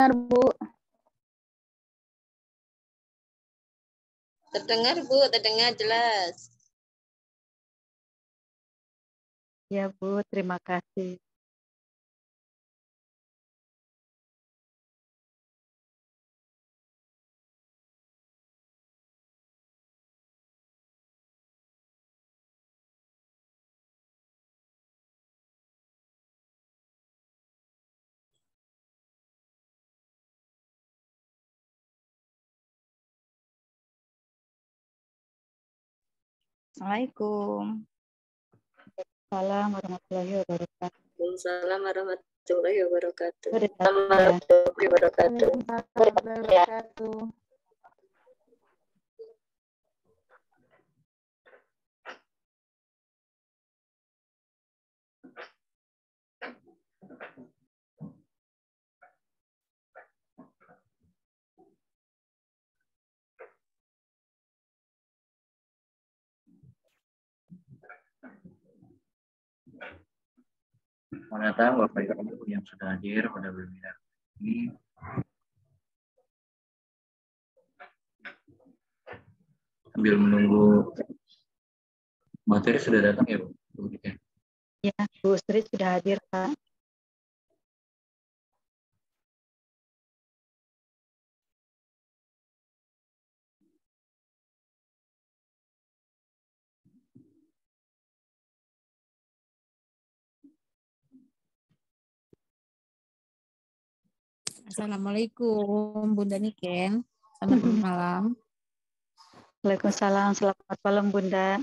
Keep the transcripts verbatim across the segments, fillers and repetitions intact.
Bu. Terdengar, Bu, terdengar jelas. Ya, Bu, terima kasih. Assalamualaikum. Assalamualaikum warahmatullahi wabarakatuh. Waalaikumsalam warahmatullahi wabarakatuh. Warahmatullahi wabarakatuh. wabarakatuh. Selamat datang Bapak Ibu yang sudah hadir pada webinar ini. Sambil menunggu materi sudah datang ya Bu? Ya, Bu Sri sudah hadir, Pak. Assalamualaikum Bunda Niken. Selamat malam. Waalaikumsalam, selamat malam Bunda.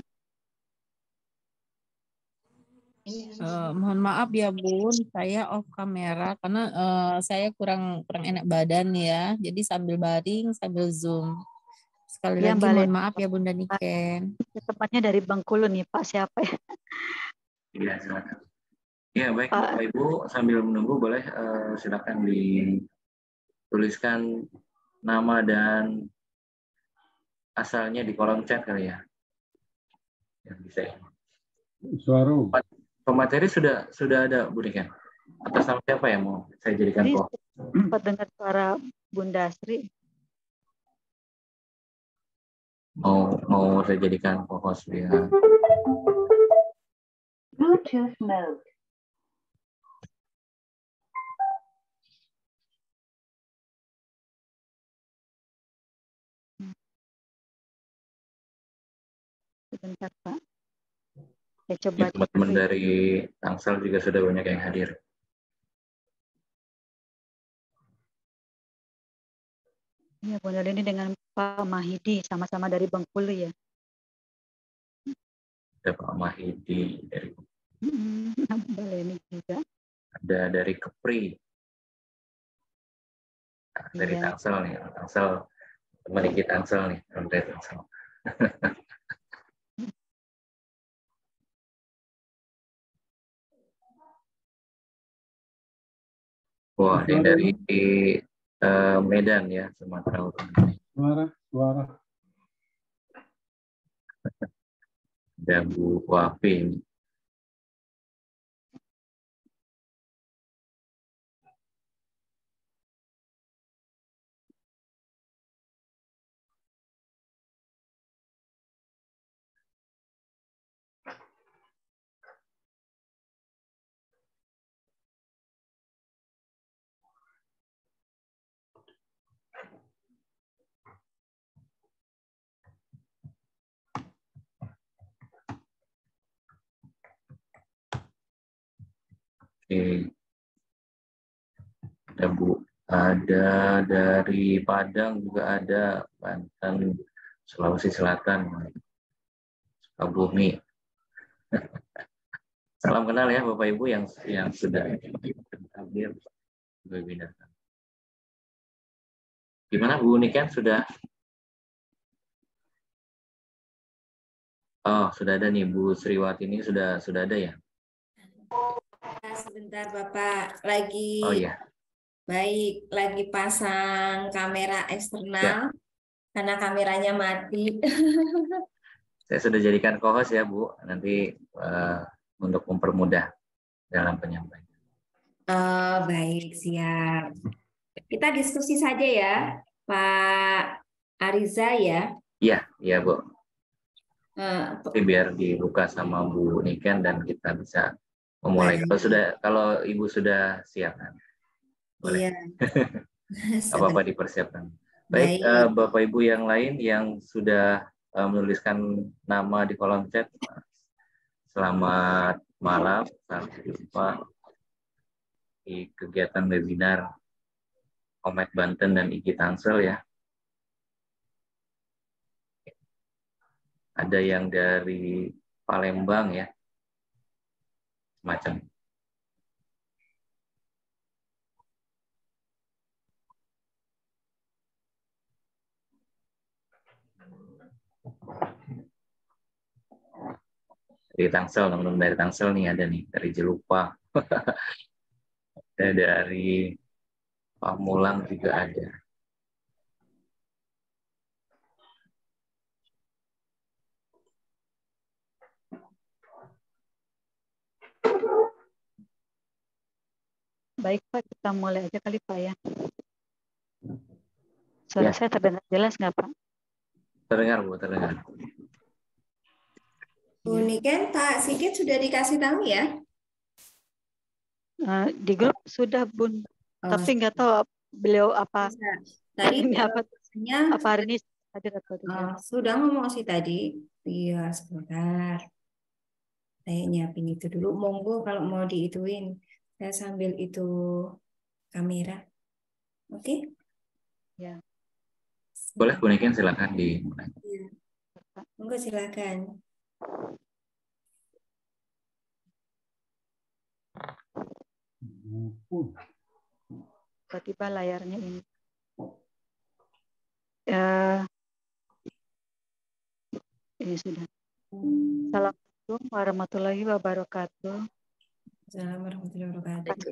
Uh, mohon maaf ya Bun, saya off kamera karena uh, saya kurang kurang enak badan ya. Jadi sambil baring, sambil zoom. Sekali Ya, lagi Mbak mohon Leni. maaf ya Bunda Niken. Tempatnya dari Bengkulu nih Pak, siapa ya? Iya, silakan. Ya, baik Pak. Bapak Ibu, sambil menunggu boleh uh, silakan dituliskan nama dan asalnya di kolom chat kali ya. Ya, bisa ya. Suara. Pemateri sudah sudah ada Bu Niken. Atas nama siapa yang mau saya jadikan kok? Sempat dengar suara Bunda Sri. Mau mau saya jadikan co-host ya. Bluetooth mode. Sebentar Pak. Ya, coba Ya, teman-teman dari Tangsel juga sudah banyak yang hadir. Ya, Bunda Leni dengan Pak Mahidi sama-sama dari Bengkulu ya. Ada Pak Mahidi dari Hmm, Mbak Leni juga. ada dari Kepri. Nah, dari Iya. Tangsel nih, Tangsel teman kita Tangsel nih, dari Tangsel. Wah, ini dari uh, Medan ya, Sumatera Utara. Suara, suara. Ada Bu Wafi. Oke. Ada Bu, ada dari Padang juga ada, Banten, Sulawesi Selatan, Sukabumi. Salam kenal ya Bapak Ibu yang yang sudah hadir webinar. Gimana Bu Niken sudah? Oh, sudah ada nih Bu Sriwati ini sudah sudah ada ya? Sebentar Bapak, lagi Oh iya. baik, lagi pasang kamera eksternal Ya. karena kameranya mati. Saya sudah jadikan co-host ya Bu, nanti uh, untuk mempermudah dalam penyampaian. Oh, baik, siap. Kita diskusi saja ya, Pak Ariza ya. Iya, iya Bu. Eh, Tapi biar dibuka sama Bu Niken dan kita bisa memulai. Baik. Kalau sudah, kalau Ibu sudah siap kan? Boleh. Iya. Apa-apa dipersiapkan. Baik, eh, Baik. Bapak Ibu yang lain yang sudah eh, menuliskan nama di kolom chat, selamat malam, sampai jumpa di kegiatan webinar Komet Banten dan I G Tangsel ya. Ada yang dari Palembang ya, semacam. Dari Tangsel, teman-teman dari Tangsel nih ada nih, dari Jelupa. Ada dari Pamulang juga ada. Baik Pak, kita mulai aja kali Pak ya. Suara Ya. saya terdengar jelas nggak Pak? Terdengar Bu, terdengar. Bu Niken, Pak Sigit sudah dikasih tahu ya? Eh, di grup sudah Bun, Oh, tapi nggak tahu beliau apa bisa. Tadi ini apa biasanya apa hari ini hadir atau tidak. oh, sudah ngomong sih tadi. Iya, sebentar. Saya nyiapin itu dulu. Monggo kalau mau diituin. Saya sambil itu kamera. Oke? Ya. Boleh Bu Niken, silakan dimulai. Iya. Monggo silakan. Tiba-tiba layarnya ini. Eh, ini sudah. Assalamualaikum warahmatullahi wabarakatuh. Assalamualaikum warahmatullahi wabarakatuh.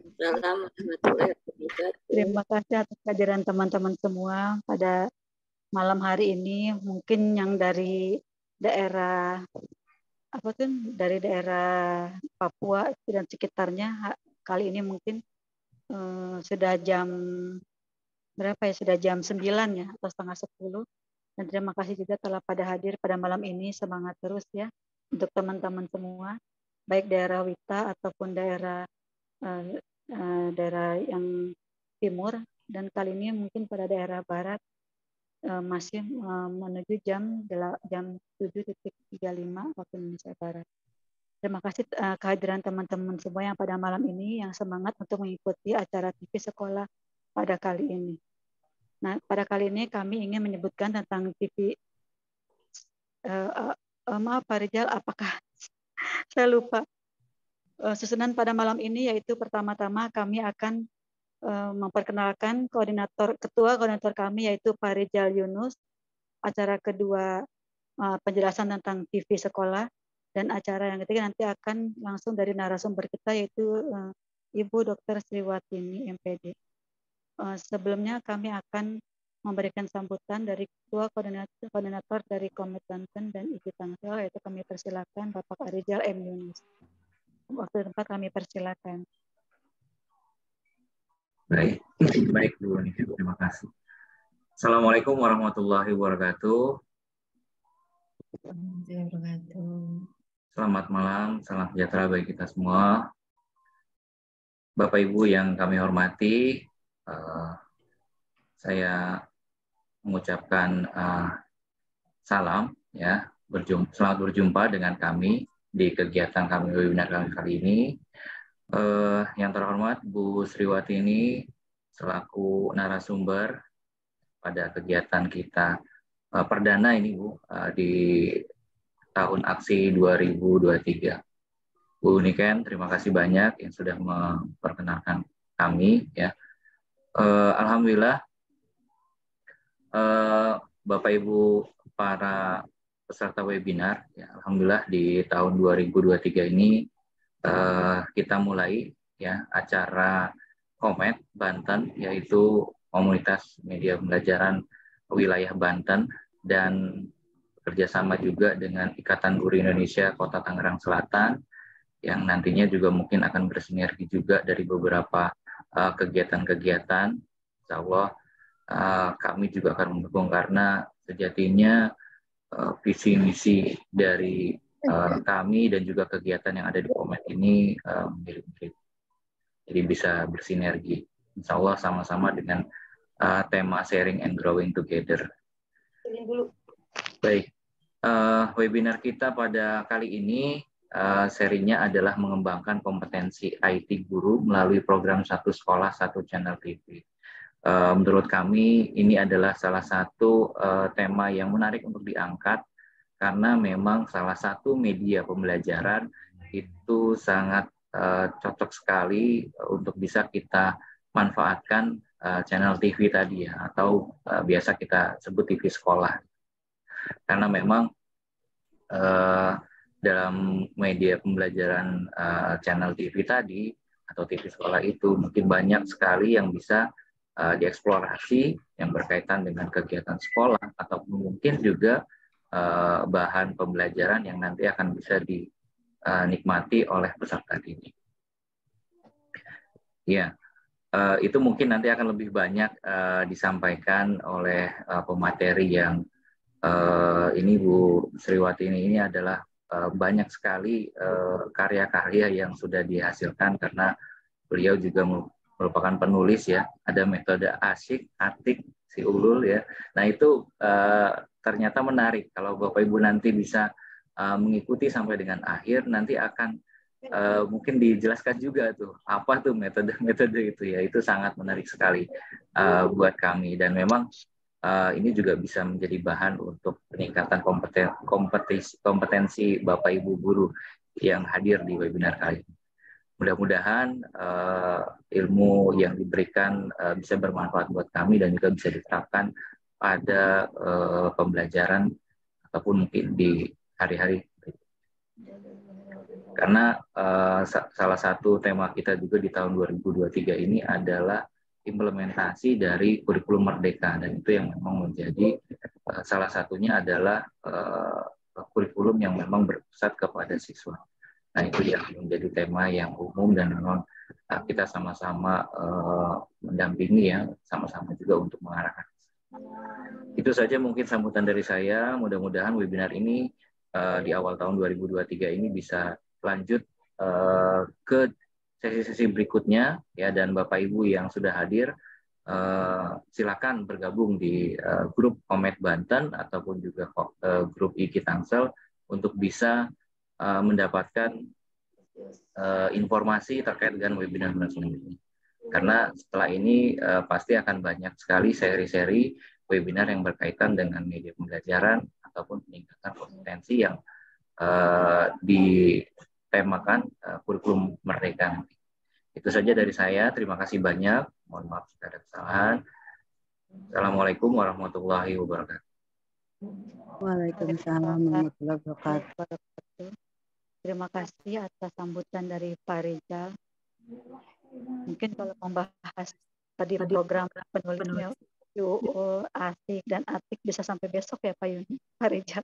Terima kasih atas kehadiran teman-teman semua pada malam hari ini. Mungkin yang dari daerah apa tuh dari daerah Papua dan sekitarnya kali ini mungkin eh, sudah jam berapa ya, sudah jam sembilan ya atau setengah sepuluh. Dan terima kasih juga telah pada hadir pada malam ini. Semangat terus ya untuk teman-teman semua, baik daerah Wita ataupun daerah eh, eh, daerah yang timur, dan kali ini mungkin pada daerah barat eh, masih eh, menuju jam jam tujuh tiga puluh lima waktu Indonesia Barat. Terima kasih uh, kehadiran teman-teman semua yang pada malam ini yang semangat untuk mengikuti acara T V sekolah pada kali ini. Nah, pada kali ini kami ingin menyebutkan tentang T V. Uh, uh, uh, maaf Pak Rizal, apakah saya lupa. Uh, susunan pada malam ini yaitu pertama-tama kami akan uh, memperkenalkan koordinator ketua koordinator kami yaitu Pak Rizal Yunus. Acara kedua uh, penjelasan tentang T V sekolah. Dan acara yang ketiga nanti akan langsung dari narasumber kita yaitu uh, Ibu Dokter Sriwatini M P D. Uh, sebelumnya kami akan memberikan sambutan dari Ketua Koordinator, Koordinator dari Komet Banten dan I G Tangsel, yaitu kami persilakan Bapak Arizal M. Yunus. Waktu tempat kami persilakan. Baik, baik Bu Niken, terima kasih. Assalamualaikum warahmatullahi wabarakatuh. Warahmatullahi wabarakatuh. Selamat malam, salam sejahtera bagi kita semua. Bapak Ibu yang kami hormati, uh, saya mengucapkan uh, salam, ya, berjumpa, selamat berjumpa dengan kami di kegiatan kami webinar kami kali ini. Uh, yang terhormat Bu Sriwatini selaku narasumber pada kegiatan kita uh, perdana ini Bu uh, di tahun aksi dua ribu dua puluh tiga. Bu Niken, terima kasih banyak yang sudah memperkenalkan kami ya. Uh, Alhamdulillah uh, Bapak Ibu para peserta webinar ya, alhamdulillah di tahun dua ribu dua puluh tiga ini uh, kita mulai ya acara Komet Banten, yaitu komunitas media pembelajaran wilayah Banten, dan kerjasama juga dengan Ikatan Guru Indonesia Kota Tangerang Selatan yang nantinya juga mungkin akan bersinergi juga dari beberapa kegiatan-kegiatan uh, Insya Allah uh, kami juga akan mendukung karena sejatinya uh, visi misi dari uh, kami dan juga kegiatan yang ada di Komet ini uh, mirip-mirip. Jadi bisa bersinergi. Insya Allah sama-sama dengan uh, tema sharing and growing together. Baik, uh, webinar kita pada kali ini uh, serinya adalah mengembangkan kompetensi I T guru melalui program Satu Sekolah Satu Channel T V. Uh, menurut kami ini adalah salah satu uh, tema yang menarik untuk diangkat karena memang salah satu media pembelajaran itu sangat uh, cocok sekali untuk bisa kita manfaatkan uh, channel T V tadi ya, atau uh, biasa kita sebut T V sekolah. Karena memang uh, dalam media pembelajaran uh, channel T V tadi atau T V sekolah itu mungkin banyak sekali yang bisa uh, dieksplorasi yang berkaitan dengan kegiatan sekolah ataupun mungkin juga uh, bahan pembelajaran yang nanti akan bisa dinikmati oleh peserta didik. Ya, uh, itu mungkin nanti akan lebih banyak uh, disampaikan oleh uh, pemateri yang uh, ini Bu Sriwati ini, ini adalah uh, banyak sekali karya-karya uh, yang sudah dihasilkan karena beliau juga merupakan penulis ya. Ada metode asyik, atik, si ulul ya. Nah itu uh, ternyata menarik. Kalau Bapak Ibu nanti bisa uh, mengikuti sampai dengan akhir, nanti akan Uh, mungkin dijelaskan juga tuh apa tuh metode-metode itu ya. Itu sangat menarik sekali uh, buat kami dan memang uh, ini juga bisa menjadi bahan untuk peningkatan kompeten kompetensi, kompetensi Bapak Ibu guru yang hadir di webinar kali ini. Mudah-mudahan uh, ilmu yang diberikan uh, bisa bermanfaat buat kami dan juga bisa diterapkan pada uh, pembelajaran ataupun mungkin di hari-hari. Karena uh, salah satu tema kita juga di tahun dua ribu dua puluh tiga ini adalah implementasi dari kurikulum Merdeka, dan itu yang memang menjadi uh, salah satunya adalah uh, kurikulum yang memang berpusat kepada siswa. Nah itu yang menjadi tema yang umum dan memang uh, kita sama-sama uh, mendampingi ya, sama-sama juga untuk mengarahkan. Itu saja mungkin sambutan dari saya. Mudah-mudahan webinar ini uh, di awal tahun dua ribu dua puluh tiga ini bisa lanjut uh, ke sesi-sesi berikutnya ya, dan Bapak Ibu yang sudah hadir uh, silakan bergabung di uh, grup Komet Banten ataupun juga uh, grup I K I Tangsel untuk bisa uh, mendapatkan uh, informasi terkait dengan webinar selanjutnya. Karena setelah ini uh, pasti akan banyak sekali seri-seri webinar yang berkaitan dengan media pembelajaran ataupun peningkatan kompetensi yang uh, ditemakan uh, kurikulum Merdeka. Itu saja dari saya. Terima kasih banyak. Mohon maaf jika ada kesalahan. Assalamualaikum warahmatullahi wabarakatuh. Waalaikumsalam warahmatullahi wabarakatuh. Terima kasih atas sambutan dari Pak Rizal. Mungkin kalau membahas tadi program penulisnya U U, asik dan atik bisa sampai besok ya Pak Yuni, Pak Rizal.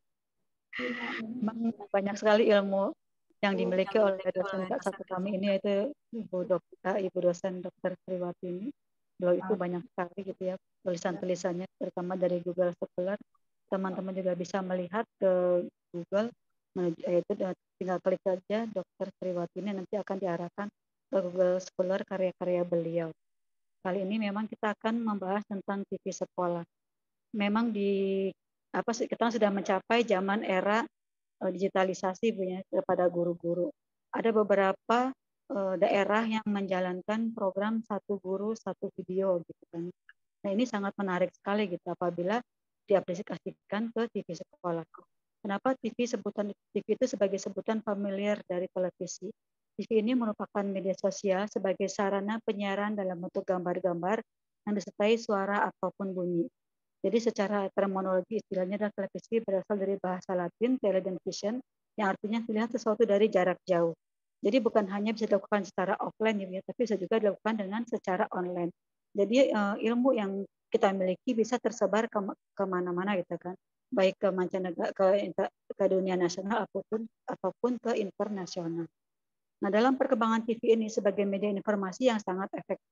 Memang banyak sekali ilmu yang dimiliki oleh dosen satu kami ini, yaitu Ibu Dokter, Ibu dosen Dokter Sriwati ini. Beliau itu banyak sekali gitu ya tulisan-tulisannya, terutama dari Google Scholar. Teman-teman juga bisa melihat ke Google, yaitu tinggal klik saja Dokter Sriwati ini, nanti akan diarahkan ke Google Scholar karya-karya beliau. Kali ini memang kita akan membahas tentang T V sekolah. Memang di apa sih, kita sudah mencapai zaman era uh, digitalisasi punya kepada guru-guru. Ada beberapa uh, daerah yang menjalankan program satu guru satu video gitu kan. Nah ini sangat menarik sekali gitu apabila diaplikasikan ke T V sekolah. Kenapa T V sebutan T V itu sebagai sebutan familiar dari televisi? T V ini merupakan media sosial sebagai sarana penyiaran dalam bentuk gambar-gambar yang disertai suara ataupun bunyi. Jadi secara terminologi istilahnya adalah televisi berasal dari bahasa Latin television yang artinya melihat sesuatu dari jarak jauh. Jadi bukan hanya bisa dilakukan secara offline ya, tapi bisa juga dilakukan dengan secara online. Jadi uh, ilmu yang kita miliki bisa tersebar ke kemana-mana gitu kan, baik ke mancanegara, ke, ke dunia nasional ataupun ataupun ke internasional. Nah dalam perkembangan T V ini sebagai media informasi yang sangat efektif,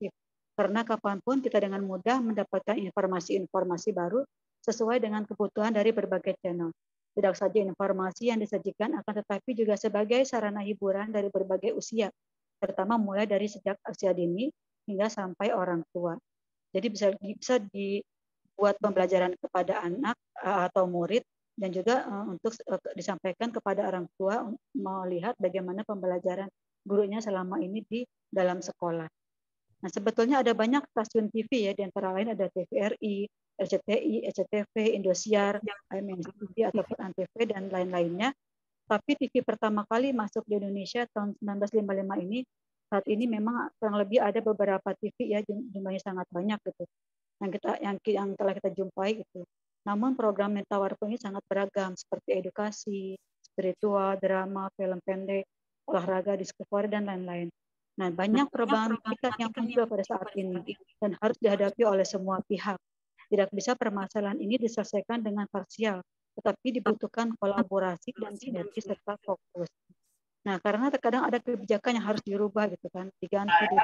Karena kapanpun kita dengan mudah mendapatkan informasi-informasi baru sesuai dengan kebutuhan dari berbagai channel. Tidak saja informasi yang disajikan, akan tetapi juga sebagai sarana hiburan dari berbagai usia, terutama mulai dari sejak usia dini hingga sampai orang tua. Jadi bisa bisa dibuat pembelajaran kepada anak atau murid, dan juga untuk disampaikan kepada orang tua melihat bagaimana pembelajaran gurunya selama ini di dalam sekolah. Nah, sebetulnya ada banyak stasiun T V ya, di antara lain ada T V R I, R C T I, S C T V, Indosiar, M N C T V ataupun Antv dan lain-lainnya. Tapi T V pertama kali masuk di Indonesia tahun seribu sembilan ratus lima puluh lima ini, saat ini memang kurang lebih ada beberapa T V ya, jumlahnya sangat banyak gitu. Yang kita yang, yang telah kita jumpai gitu. Namun program yang ditawarkan ini sangat beragam seperti edukasi, spiritual, drama, film pendek, olahraga, discovery dan lain-lain. Nah, banyak perubahan pikiran yang muncul pada saat ini dan harus dihadapi oleh semua pihak. Tidak bisa permasalahan ini diselesaikan dengan parsial, tetapi dibutuhkan kolaborasi dan sinergi serta fokus. Nah, karena terkadang ada kebijakan yang harus dirubah gitu kan, diganti di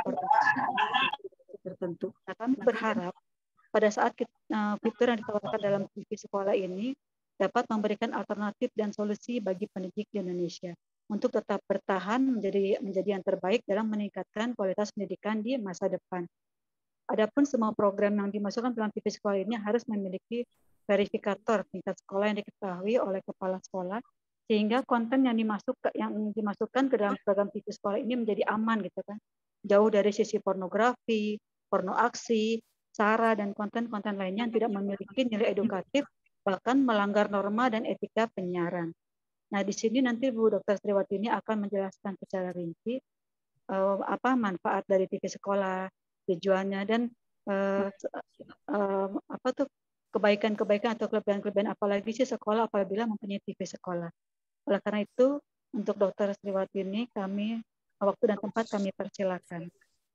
tertentu. Nah, kami berharap pada saat kita, uh, fitur yang ditawarkan dalam T V sekolah ini dapat memberikan alternatif dan solusi bagi pendidik di Indonesia untuk tetap bertahan menjadi menjadi yang terbaik dalam meningkatkan kualitas pendidikan di masa depan. Adapun semua program yang dimasukkan dalam T V sekolah ini harus memiliki verifikator tingkat sekolah yang diketahui oleh kepala sekolah, sehingga konten yang dimasuk yang dimasukkan ke dalam program T V sekolah ini menjadi aman gitu kan, jauh dari sisi pornografi, porno aksi, sara dan konten-konten lainnya yang tidak memiliki nilai edukatif, bahkan melanggar norma dan etika penyiaran. Nah, di sini nanti Bu Dokter Sriwati ini akan menjelaskan secara rinci uh, apa manfaat dari T V sekolah, tujuannya, dan uh, uh, apa tuh kebaikan-kebaikan atau kelebihan-kelebihan apalagi sih sekolah apabila mempunyai T V sekolah. Oleh karena itu, untuk Dokter Sriwati ini kami waktu dan tempat kami persilakan.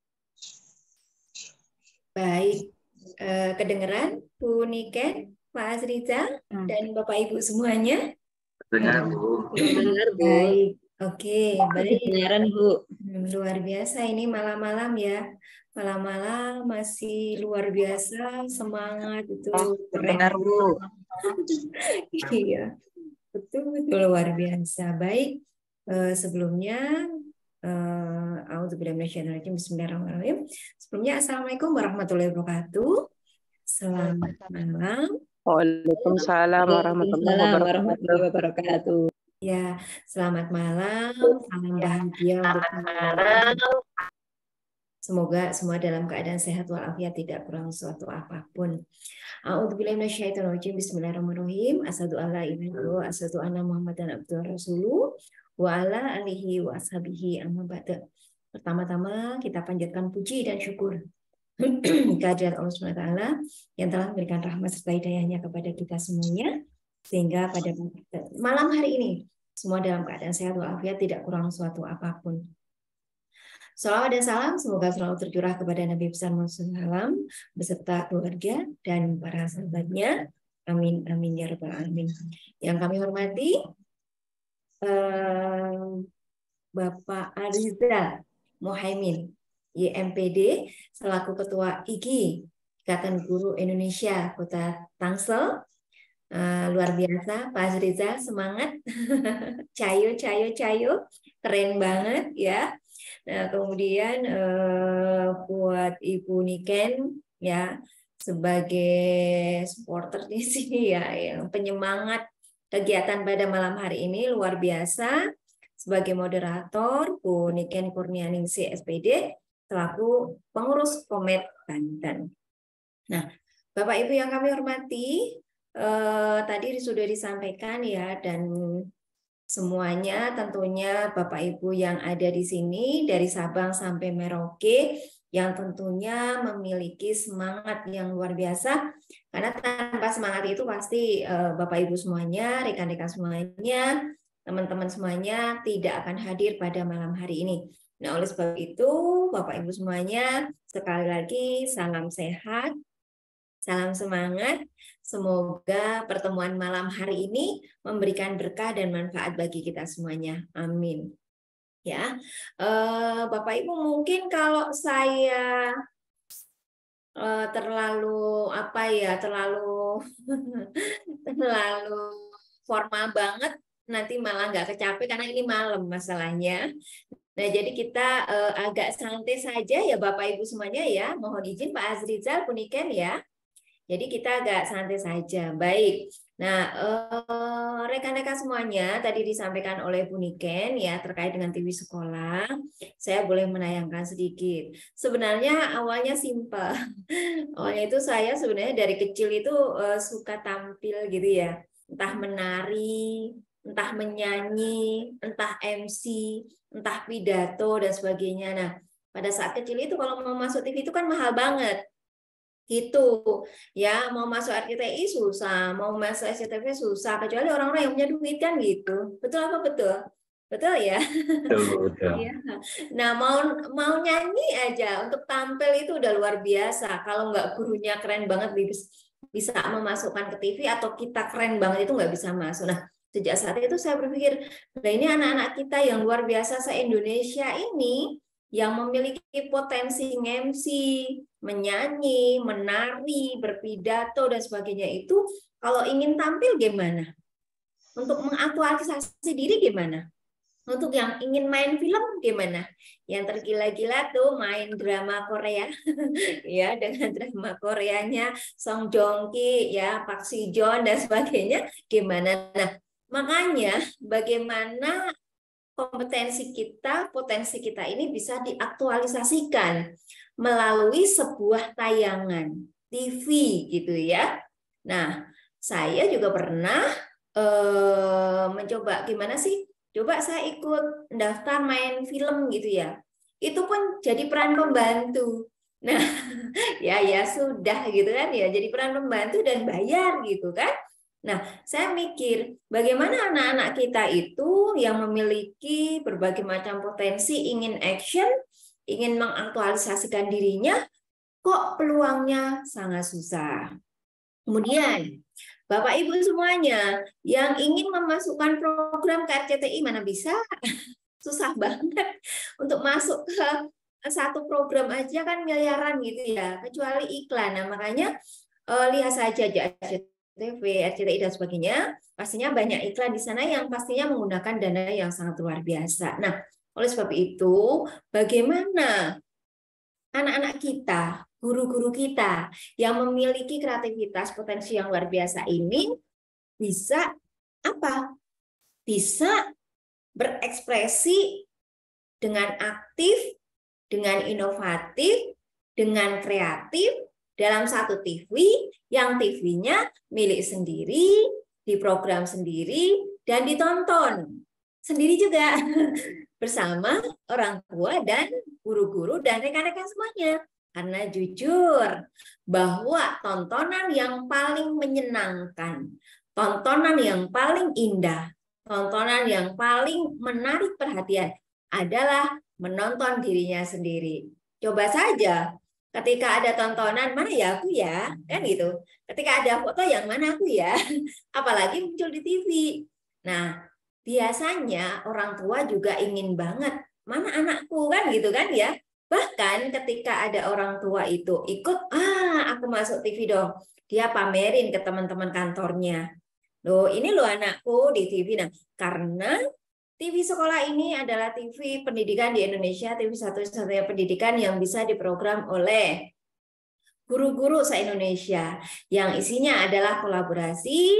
Baik, uh, kedengeran Bu Niken, Pak Azriza, hmm. dan Bapak Ibu semuanya? Dengar Bu. Dengar Bu. Baik, oke, baik. Kedengaran Bu. Luar biasa ini malam-malam ya. Malam-malam masih luar biasa semangat itu. Dengar Bu. Iya, betul-betul luar biasa. Baik, uh, sebelumnya A'udzubillahi Bismillahirrahmanirrahim. Sebelumnya Assalamualaikum warahmatullahi wabarakatuh. Selamat malam. Waalaikumsalam warahmatullahi wabarakatuh. Ya, selamat malam. Salam bahagia untuk malam. Semoga semua dalam keadaan sehat walafiat, tidak kurang suatu apapun. A'udzubillahi minasyaitonirrajim. Bismillahirrahmanirrahim. Asyhadu alla ilaha illallah, asyhadu anna Muhammadan abduhu rasuluh wa ala alihi wa ashabihi amma ba'da. Pertama-tama kita panjatkan puji dan syukur kehadirat Allah subhanahu wa taala yang telah memberikan rahmat serta hidayahnya kepada kita semuanya, sehingga pada malam hari ini semua dalam keadaan sehat walafiat, tidak kurang suatu apapun. Salawat dan salam semoga selalu tercurah kepada Nabi besar Muhammad shallallahu alaihi wasallam beserta keluarga dan para sahabatnya. Amin amin ya rabbal alamin. Yang kami hormati eh, Bapak Ariza Mohaimin Y M P D selaku Ketua I G I, Ikatan Guru Indonesia Kota Tangsel. Uh, luar biasa, Pak Azriza, semangat. Cayo, cayo, cayo. Keren banget ya. Nah, kemudian uh, buat Ibu Niken ya, sebagai supporter di sini ya, yang penyemangat kegiatan pada malam hari ini luar biasa. Sebagai moderator, Bu Niken Kurnianingsih S P D selaku pengurus Komet Banten. Nah, Bapak Ibu yang kami hormati, eh, tadi sudah disampaikan ya, dan semuanya tentunya Bapak Ibu yang ada di sini dari Sabang sampai Merauke yang tentunya memiliki semangat yang luar biasa, karena tanpa semangat itu pasti eh, Bapak Ibu semuanya, rekan-rekan semuanya, teman-teman semuanya tidak akan hadir pada malam hari ini. Nah, oleh sebab itu, Bapak Ibu semuanya, sekali lagi salam sehat, salam semangat. Semoga pertemuan malam hari ini memberikan berkah dan manfaat bagi kita semuanya. Amin. Ya, eh, Bapak Ibu, mungkin kalau saya uh, terlalu apa ya, terlalu terlalu formal banget, nanti malah nggak kecapai karena ini malam masalahnya. Nah, jadi kita uh, agak santai saja ya Bapak Ibu semuanya ya. Mohon izin Pak Azrizal, Puniken ya. Jadi kita agak santai saja. Baik. Nah, eh, rekan-rekan semuanya tadi disampaikan oleh Bu Niken ya terkait dengan T V sekolah. Saya boleh menayangkan sedikit. Sebenarnya awalnya simpel. Awalnya itu saya sebenarnya dari kecil itu eh, suka tampil gitu ya. Entah menari, entah menyanyi, entah M C, entah pidato dan sebagainya. Nah, pada saat kecil itu kalau mau masuk T V itu kan mahal banget. Gitu ya, mau masuk R C T I susah, mau masuk S C T V susah, kecuali orang-orang yang punya duit kan gitu. Betul apa betul? Betul ya. Betul, betul. Ya. Nah, mau mau nyanyi aja untuk tampil itu udah luar biasa. Kalau nggak gurunya keren banget bisa memasukkan ke T V, atau kita keren banget itu nggak bisa masuk. Nah, sejak saat itu saya berpikir, nah ini anak-anak kita yang luar biasa se-Indonesia ini yang memiliki potensi M C, menyanyi, menari, berpidato dan sebagainya itu, kalau ingin tampil gimana? Untuk mengaktualisasi diri gimana? Untuk yang ingin main film gimana? Yang tergila-gila tuh main drama Korea, ya dengan drama Koreanya Song Joong Ki, ya Park Si Joon dan sebagainya gimana? Nah, makanya bagaimana kompetensi kita, potensi kita ini bisa diaktualisasikan melalui sebuah tayangan T V gitu ya. Nah, saya juga pernah eh, mencoba gimana sih? Coba saya ikut daftar main film gitu ya. Itu pun jadi peran pembantu. Nah, ya ya sudah gitu kan ya, jadi peran pembantu dan bayar gitu kan. Nah, saya mikir bagaimana anak-anak kita itu yang memiliki berbagai macam potensi, ingin action, ingin mengaktualisasikan dirinya, kok peluangnya sangat susah. Kemudian, Bapak Ibu semuanya yang ingin memasukkan program ke R C T I mana bisa? Susah banget untuk masuk ke satu program aja kan miliaran gitu ya, kecuali iklan. Nah, makanya eh, lihat saja aja T V, R C T I dan sebagainya, pastinya banyak iklan di sana yang pastinya menggunakan dana yang sangat luar biasa. Nah, oleh sebab itu, bagaimana anak-anak kita, guru-guru kita yang memiliki kreativitas, potensi yang luar biasa ini bisa apa? Bisa berekspresi dengan aktif, dengan inovatif, dengan kreatif dalam satu T V yang T V-nya milik sendiri, diprogram sendiri, dan ditonton sendiri juga bersama orang tua dan guru-guru dan rekan-rekan semuanya. Karena jujur bahwa tontonan yang paling menyenangkan, tontonan yang paling indah, tontonan yang paling menarik perhatian adalah menonton dirinya sendiri. Coba saja ketika ada tontonan, mana ya aku ya, kan gitu. Ketika ada foto, yang mana aku ya, apalagi muncul di T V. Nah, biasanya orang tua juga ingin banget, mana anakku kan gitu kan ya. Bahkan ketika ada orang tua itu ikut, ah aku masuk T V dong, dia pamerin ke teman-teman kantornya. Loh, ini loh anakku di T V. Nah, karena T V sekolah ini adalah T V pendidikan di Indonesia, T V satu-satunya pendidikan yang bisa diprogram oleh guru-guru se-Indonesia, yang isinya adalah kolaborasi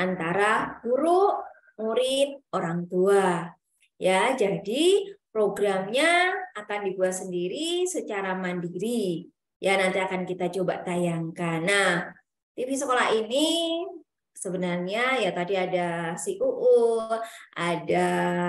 antara guru, murid, orang tua. Ya, jadi programnya akan dibuat sendiri secara mandiri. Ya, nanti akan kita coba tayangkan. Nah, T V sekolah ini sebenarnya ya tadi ada si Uul, ada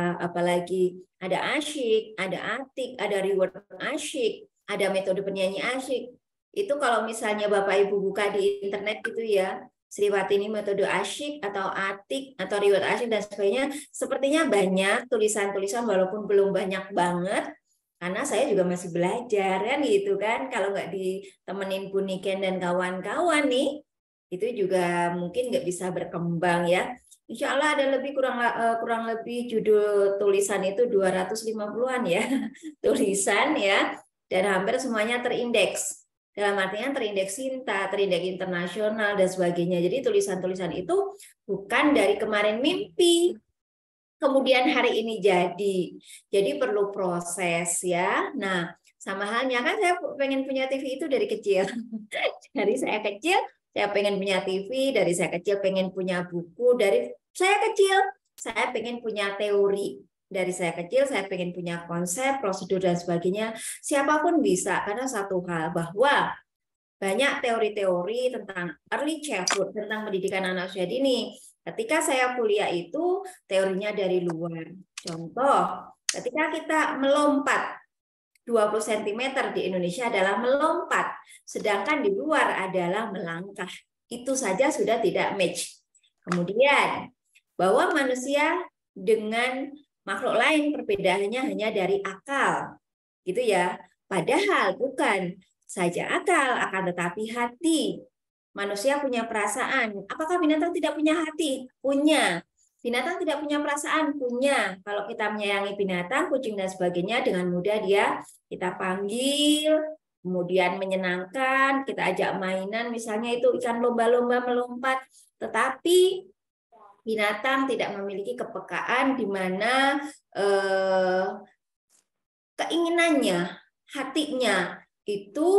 apalagi ada Asyik, ada Atik, ada Reward Asyik, ada metode penyanyi Asyik. Itu kalau misalnya Bapak Ibu buka di internet gitu ya, Sriwatini metode Asyik atau Atik atau Reward Asyik dan sebagainya, sepertinya banyak tulisan-tulisan walaupun belum banyak banget. Karena saya juga masih belajar kan gitu kan, kalau nggak ditemenin Bu Niken dan kawan-kawan nih, itu juga mungkin nggak bisa berkembang ya. Insya Allah ada lebih kurang kurang lebih judul tulisan itu dua ratus lima puluhan ya tulisan ya, dan hampir semuanya terindeks. dalam artian terindeks Sinta, terindeks internasional, dan sebagainya. Jadi tulisan-tulisan itu bukan dari kemarin mimpi, kemudian hari ini jadi. Jadi perlu proses ya. Nah, sama halnya kan saya pengen punya T V itu dari kecil. Dari saya kecil, saya pengen punya T V, dari saya kecil pengen punya buku, dari saya kecil, saya pengen punya teori. Dari saya kecil, saya pengen punya konsep, prosedur, dan sebagainya. Siapapun bisa, karena satu hal bahwa banyak teori-teori tentang early childhood, tentang pendidikan anak usia dini. Ketika saya kuliah itu, teorinya dari luar. Contoh, ketika kita melompat, dua puluh sentimeter di Indonesia adalah melompat, sedangkan di luar adalah melangkah. Itu saja sudah tidak match. Kemudian, bahwa manusia dengan makhluk lain perbedaannya hanya dari akal, gitu ya. Padahal bukan saja akal, akan tetapi hati. Manusia punya perasaan. Apakah binatang tidak punya hati? Punya. Binatang tidak punya perasaan? Punya. Kalau kita menyayangi binatang, kucing dan sebagainya, dengan mudah dia kita panggil, kemudian menyenangkan, kita ajak mainan, misalnya itu ikan lomba-lomba melompat. Tetapi binatang tidak memiliki kepekaan di mana eh, keinginannya, hatinya itu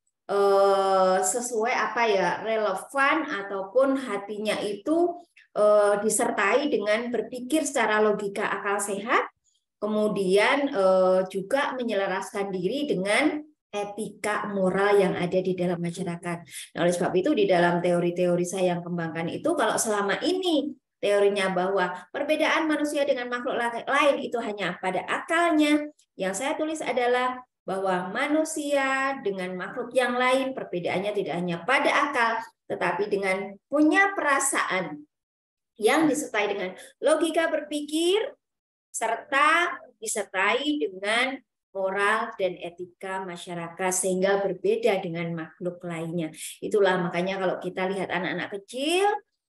eh, sesuai apa ya, relevan, ataupun hatinya itu eh, disertai dengan berpikir secara logika akal sehat, kemudian eh, juga menyelaraskan diri dengan etika moral yang ada di dalam masyarakat. Nah, oleh sebab itu di dalam teori-teori saya yang kembangkan itu, kalau selama ini teorinya bahwa perbedaan manusia dengan makhluk lain itu hanya pada akalnya, yang saya tulis adalah bahwa manusia dengan makhluk yang lain perbedaannya tidak hanya pada akal, tetapi dengan punya perasaan yang disertai dengan logika berpikir, serta disertai dengan moral dan etika masyarakat, sehingga berbeda dengan makhluk lainnya. Itulah makanya kalau kita lihat anak-anak kecil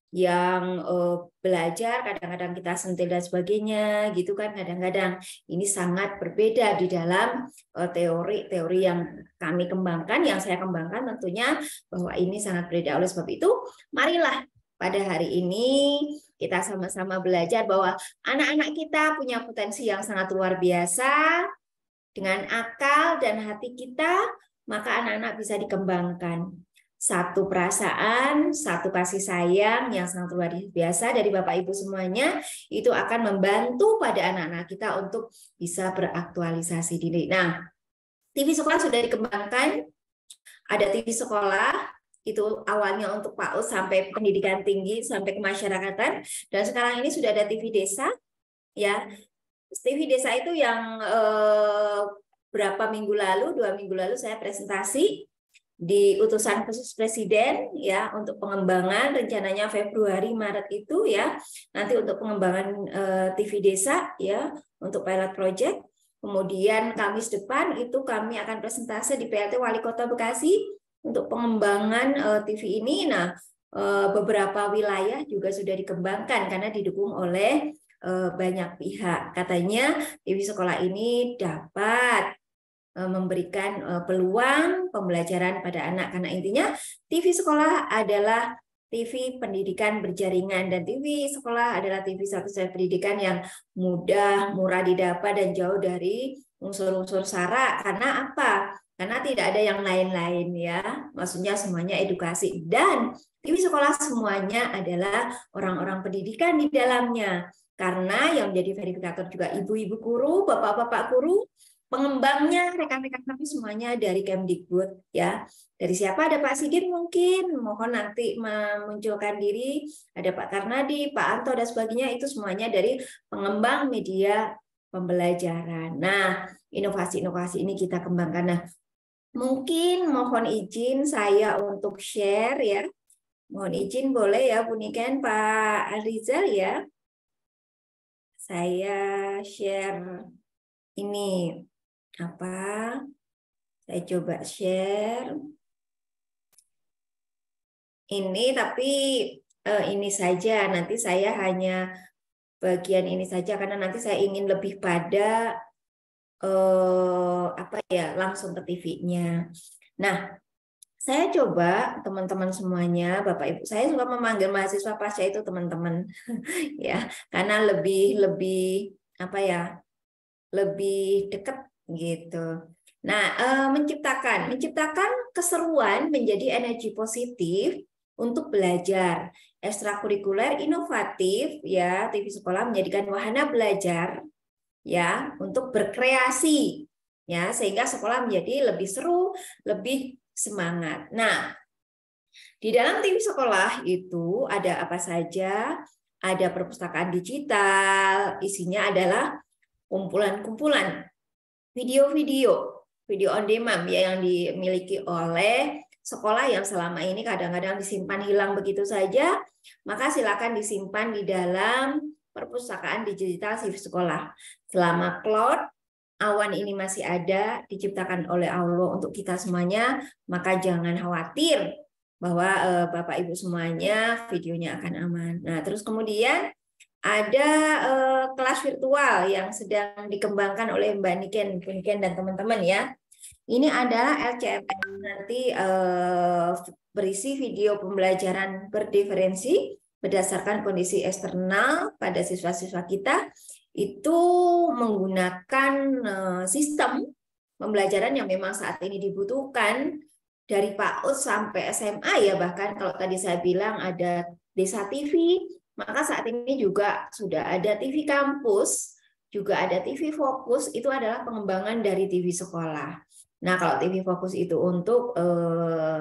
yang uh, belajar, kadang-kadang kita sentil dan sebagainya, gitu kan, kadang-kadang ini sangat berbeda di dalam teori-teori uh, yang kami kembangkan, yang saya kembangkan tentunya bahwa ini sangat berbeda. Oleh sebab itu, marilah pada hari ini kita sama-sama belajar bahwa anak-anak kita punya potensi yang sangat luar biasa. Dengan akal dan hati kita, maka anak-anak bisa dikembangkan. Satu perasaan, satu kasih sayang yang sangat luar biasa dari Bapak Ibu semuanya, itu akan membantu pada anak-anak kita untuk bisa beraktualisasi diri. Nah, T V sekolah sudah dikembangkan, ada T V sekolah, itu awalnya untuk P A U D sampai pendidikan tinggi, sampai kemasyarakatan, dan sekarang ini sudah ada T V desa, ya. T V desa itu yang eh, berapa minggu lalu, dua minggu lalu saya presentasi di utusan khusus presiden ya untuk pengembangan, rencananya Februari Maret itu ya, nanti untuk pengembangan eh, T V desa ya untuk pilot project. Kemudian Kamis depan itu kami akan presentasi di P L T Wali Kota Bekasi untuk pengembangan eh, T V ini. Nah, eh, beberapa wilayah juga sudah dikembangkan karena didukung oleh eh, banyak pihak. Katanya T V sekolah ini dapat memberikan peluang pembelajaran pada anak, karena intinya T V sekolah adalah T V pendidikan berjaringan, dan T V sekolah adalah T V satu-satunya pendidikan yang mudah, murah didapat, dan jauh dari unsur-unsur sara. Karena apa? Karena tidak ada yang lain-lain ya, maksudnya semuanya edukasi, dan T V sekolah semuanya adalah orang-orang pendidikan di dalamnya, karena yang menjadi verifikator juga ibu-ibu guru, bapak-bapak guru, pengembangnya rekan-rekan kami semuanya dari Kemdikbud ya. Dari siapa? Ada Pak Sigit mungkin, mohon nanti memunculkan diri, ada Pak Karnadi, Pak Anto dan sebagainya, itu semuanya dari pengembang media pembelajaran. Nah, inovasi-inovasi ini kita kembangkan. Nah, mungkin mohon izin saya untuk share ya. Mohon izin boleh ya Bu Niken, Pak Rizal ya. Saya share ini apa? Saya coba share. Ini tapi eh, ini saja, nanti saya hanya bagian ini saja karena nanti saya ingin lebih pada eh, apa ya, langsung ke T V-nya. Nah, Saya coba teman-teman semuanya, Bapak Ibu, saya suka memanggil mahasiswa pasca itu teman-teman, ya, karena lebih lebih apa ya, lebih dekat gitu. Nah, eh, menciptakan, menciptakan keseruan menjadi energi positif untuk belajar, ekstrakurikuler inovatif, ya, T V sekolah menjadikan wahana belajar, ya, untuk berkreasi, ya, sehingga sekolah menjadi lebih seru, lebih semangat. Nah, di dalam T V sekolah itu ada apa saja? Ada perpustakaan digital, isinya adalah kumpulan-kumpulan video-video, video on demand ya, yang dimiliki oleh sekolah yang selama ini kadang-kadang disimpan hilang begitu saja, maka silakan disimpan di dalam perpustakaan digital T V sekolah. Selama cloud awan ini masih ada, diciptakan oleh Allah untuk kita semuanya, maka jangan khawatir bahwa eh, Bapak Ibu semuanya videonya akan aman. Nah, terus kemudian ada eh, kelas virtual yang sedang dikembangkan oleh Mbak Niken, Niken dan teman-teman ya. Ini adalah L C M S, nanti eh, berisi video pembelajaran berdiferensi berdasarkan kondisi eksternal pada siswa-siswa kita. Itu menggunakan eh, sistem pembelajaran yang memang saat ini dibutuhkan dari PAUD sampai S M A ya, bahkan kalau tadi saya bilang ada Desa T V, maka saat ini juga sudah ada T V kampus, juga ada T V fokus, itu adalah pengembangan dari T V sekolah. Nah, kalau T V fokus itu untuk eh,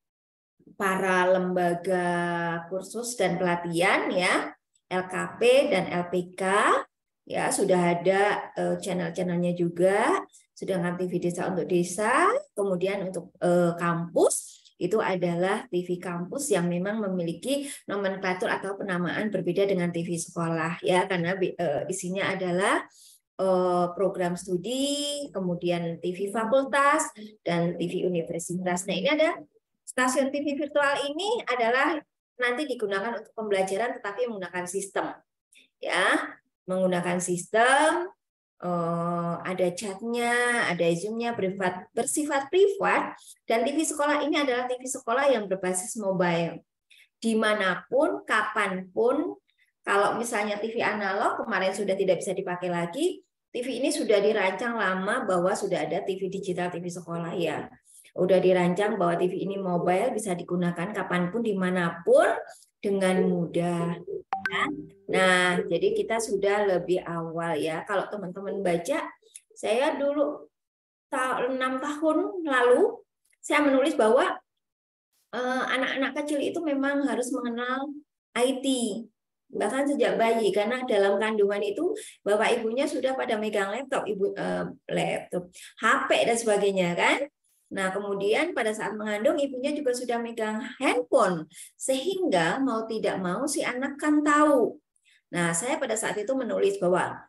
para lembaga kursus dan pelatihan ya, L K P dan L P K, ya sudah ada eh, channel-channelnya juga. Sedangkan T V desa untuk desa, kemudian untuk eh, kampus, itu adalah T V kampus yang memang memiliki nomenklatur atau penamaan berbeda dengan T V sekolah ya, karena uh, isinya adalah uh, program studi, kemudian T V fakultas dan T V universitas. Nah, ini ada stasiun T V virtual ini adalah nanti digunakan untuk pembelajaran tetapi menggunakan sistem ya, menggunakan sistem. Uh, ada chatnya, ada zoomnya bersifat, bersifat privat, dan T V sekolah ini adalah T V sekolah yang berbasis mobile. Dimanapun, kapanpun, kalau misalnya T V analog kemarin sudah tidak bisa dipakai lagi, T V ini sudah dirancang lama bahwa sudah ada T V digital, T V sekolah ya. Udah dirancang bahwa T V ini mobile bisa digunakan kapanpun, dimanapun dengan mudah. Nah, jadi kita sudah lebih awal ya. Kalau teman-teman baca, saya dulu enam tahun lalu saya menulis bahwa anak-anak eh, kecil itu memang harus mengenal I T, bahkan sejak bayi, karena dalam kandungan itu bapak ibunya sudah pada megang laptop, ibu eh, laptop, H P dan sebagainya kan. Nah, kemudian pada saat mengandung ibunya juga sudah megang handphone, sehingga mau tidak mau si anak kan tahu. Nah, saya pada saat itu menulis bahwa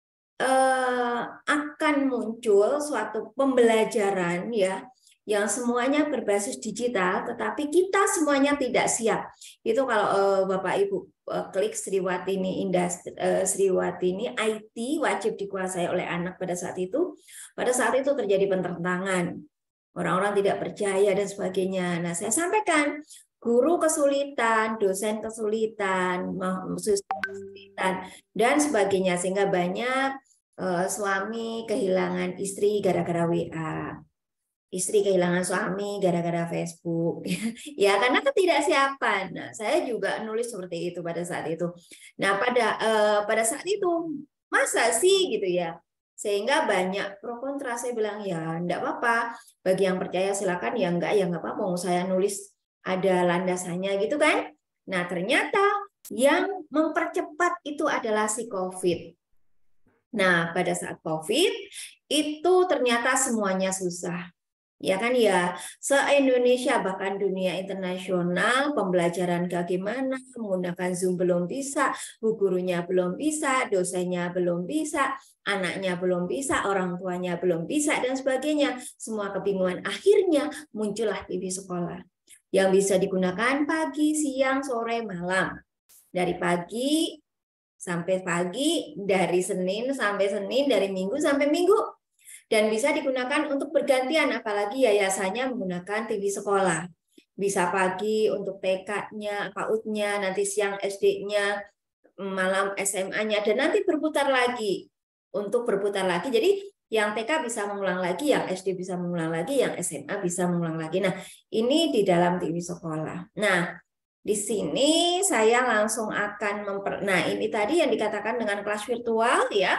eh, akan muncul suatu pembelajaran ya yang semuanya berbasis digital, tetapi kita semuanya tidak siap. Itu kalau eh, Bapak Ibu eh, klik Sriwatini Industri, eh, Sriwatini I T wajib dikuasai oleh anak pada saat itu. Pada saat itu terjadi penentangan. Orang-orang tidak percaya dan sebagainya. Nah, saya sampaikan, guru kesulitan, dosen kesulitan, mahasiswa kesulitan, dan sebagainya. Sehingga banyak uh, suami kehilangan istri gara-gara W A. Istri kehilangan suami gara-gara Facebook. Ya, karena ketidaksiapan. Nah, saya juga nulis seperti itu pada saat itu. Nah, pada uh, pada saat itu, masa sih gitu ya? Sehingga banyak pro kontra. Saya bilang ya enggak apa-apa, bagi yang percaya silakan, ya enggak ya enggak apa-apa, mau saya nulis ada landasannya gitu kan. Nah, ternyata yang mempercepat itu adalah si COVID. Nah, pada saat COVID itu ternyata semuanya susah. Ya kan ya, se-Indonesia bahkan dunia internasional pembelajaran bagaimana, menggunakan Zoom belum bisa, bu gurunya belum bisa, dosennya belum bisa, anaknya belum bisa, orang tuanya belum bisa, dan sebagainya. Semua kebingungan. Akhirnya muncullah T V sekolah yang bisa digunakan pagi, siang, sore, malam. Dari pagi sampai pagi, dari Senin sampai Senin, dari Minggu sampai Minggu. Dan bisa digunakan untuk bergantian, apalagi yayasannya menggunakan T V sekolah. Bisa pagi untuk T K-nya, P A U D-nya, nanti siang S D-nya, malam S M A-nya, dan nanti berputar lagi. Untuk berputar lagi, jadi yang T K bisa mengulang lagi, yang S D bisa mengulang lagi, yang S M A bisa mengulang lagi. Nah, ini di dalam T V sekolah. Nah, di sini saya langsung akan memper... Nah, ini tadi yang dikatakan dengan kelas virtual ya.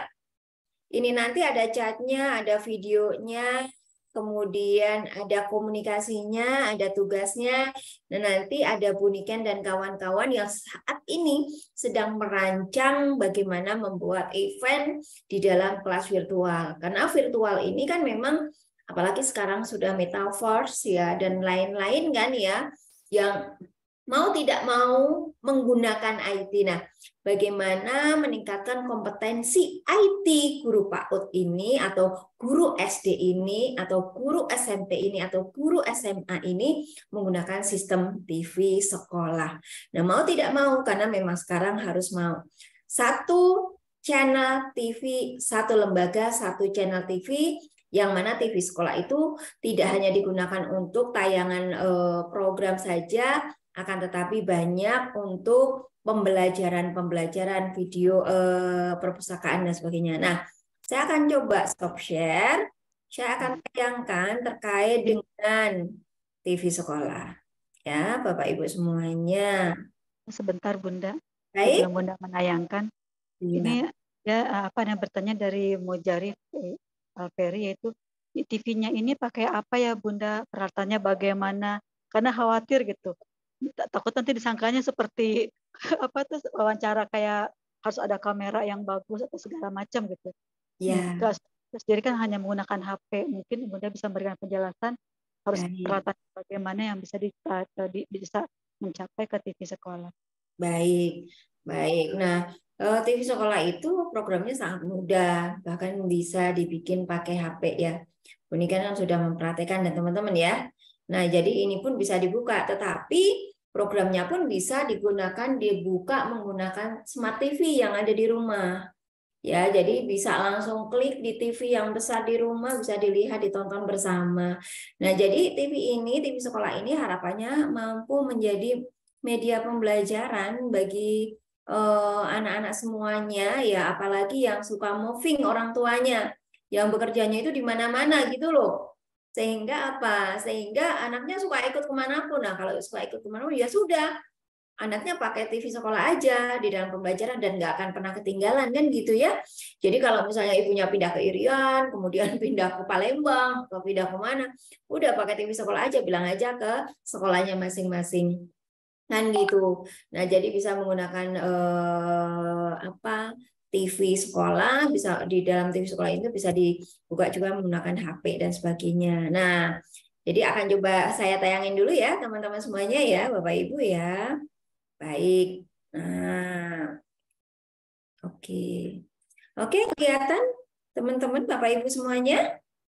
Ini nanti ada chatnya, ada videonya, kemudian ada komunikasinya, ada tugasnya, dan nanti ada Buniken dan kawan-kawan yang saat ini sedang merancang bagaimana membuat event di dalam kelas virtual. Karena virtual ini kan memang, apalagi sekarang sudah metaverse ya, dan lain-lain kan ya, yang mau tidak mau menggunakan I T. Nah, bagaimana meningkatkan kompetensi I T guru P A U D ini, atau guru S D ini, atau guru S M P ini, atau guru S M A ini menggunakan sistem T V sekolah. Nah, mau tidak mau, karena memang sekarang harus mau. Satu channel T V, satu lembaga, satu channel T V, yang mana T V sekolah itu tidak hanya digunakan untuk tayangan eh, program saja, akan tetapi banyak untuk pembelajaran-pembelajaran video eh, perpustakaan dan sebagainya. Nah, saya akan coba stop share. Saya akan tayangkan terkait dengan T V sekolah. Ya, Bapak Ibu semuanya. Sebentar Bunda. Baik. Sebelum Bunda menayangkan. Ini ya apa yang bertanya dari Mujarif Alperi, yaitu T V-nya ini pakai apa ya Bunda? Peralatannya bagaimana? Karena khawatir gitu. Takut nanti disangkanya seperti apa tuh wawancara kayak harus ada kamera yang bagus atau segala macam gitu. Ya. Terus sendiri kan hanya menggunakan H P. Mungkin Bunda bisa memberikan penjelasan harus peralatan bagaimana yang bisa di, di, bisa mencapai ke T V sekolah. Baik, baik. Nah, T V sekolah itu programnya sangat mudah, bahkan bisa dibikin pakai H P ya. Ini kan sudah memperhatikan dan teman-teman ya. Nah, jadi ini pun bisa dibuka, tetapi programnya pun bisa digunakan dibuka menggunakan smart T V yang ada di rumah. Ya, jadi bisa langsung klik di T V yang besar di rumah, bisa dilihat, ditonton bersama. Nah, jadi T V ini, T V sekolah ini harapannya mampu menjadi media pembelajaran bagi anak-anak uh, semuanya ya, apalagi yang suka moving orang tuanya, yang bekerjanya itu di mana-mana gitu loh. Sehingga apa? Sehingga anaknya suka ikut kemanapun. Nah, kalau suka ikut kemanapun ya sudah, anaknya pakai T V sekolah aja di dalam pembelajaran dan nggak akan pernah ketinggalan kan gitu ya. Jadi kalau misalnya ibunya pindah ke Irian, kemudian pindah ke Palembang, ke pindah ke mana, udah pakai T V sekolah aja, bilang aja ke sekolahnya masing-masing. Kan gitu. Nah, jadi bisa menggunakan eh, apa T V sekolah, bisa di dalam T V sekolah itu bisa dibuka juga menggunakan H P dan sebagainya. Nah, jadi akan coba saya tayangin dulu ya teman-teman semuanya ya, Bapak Ibu ya. Baik. Nah, oke. Oke, kelihatan teman-teman Bapak Ibu semuanya?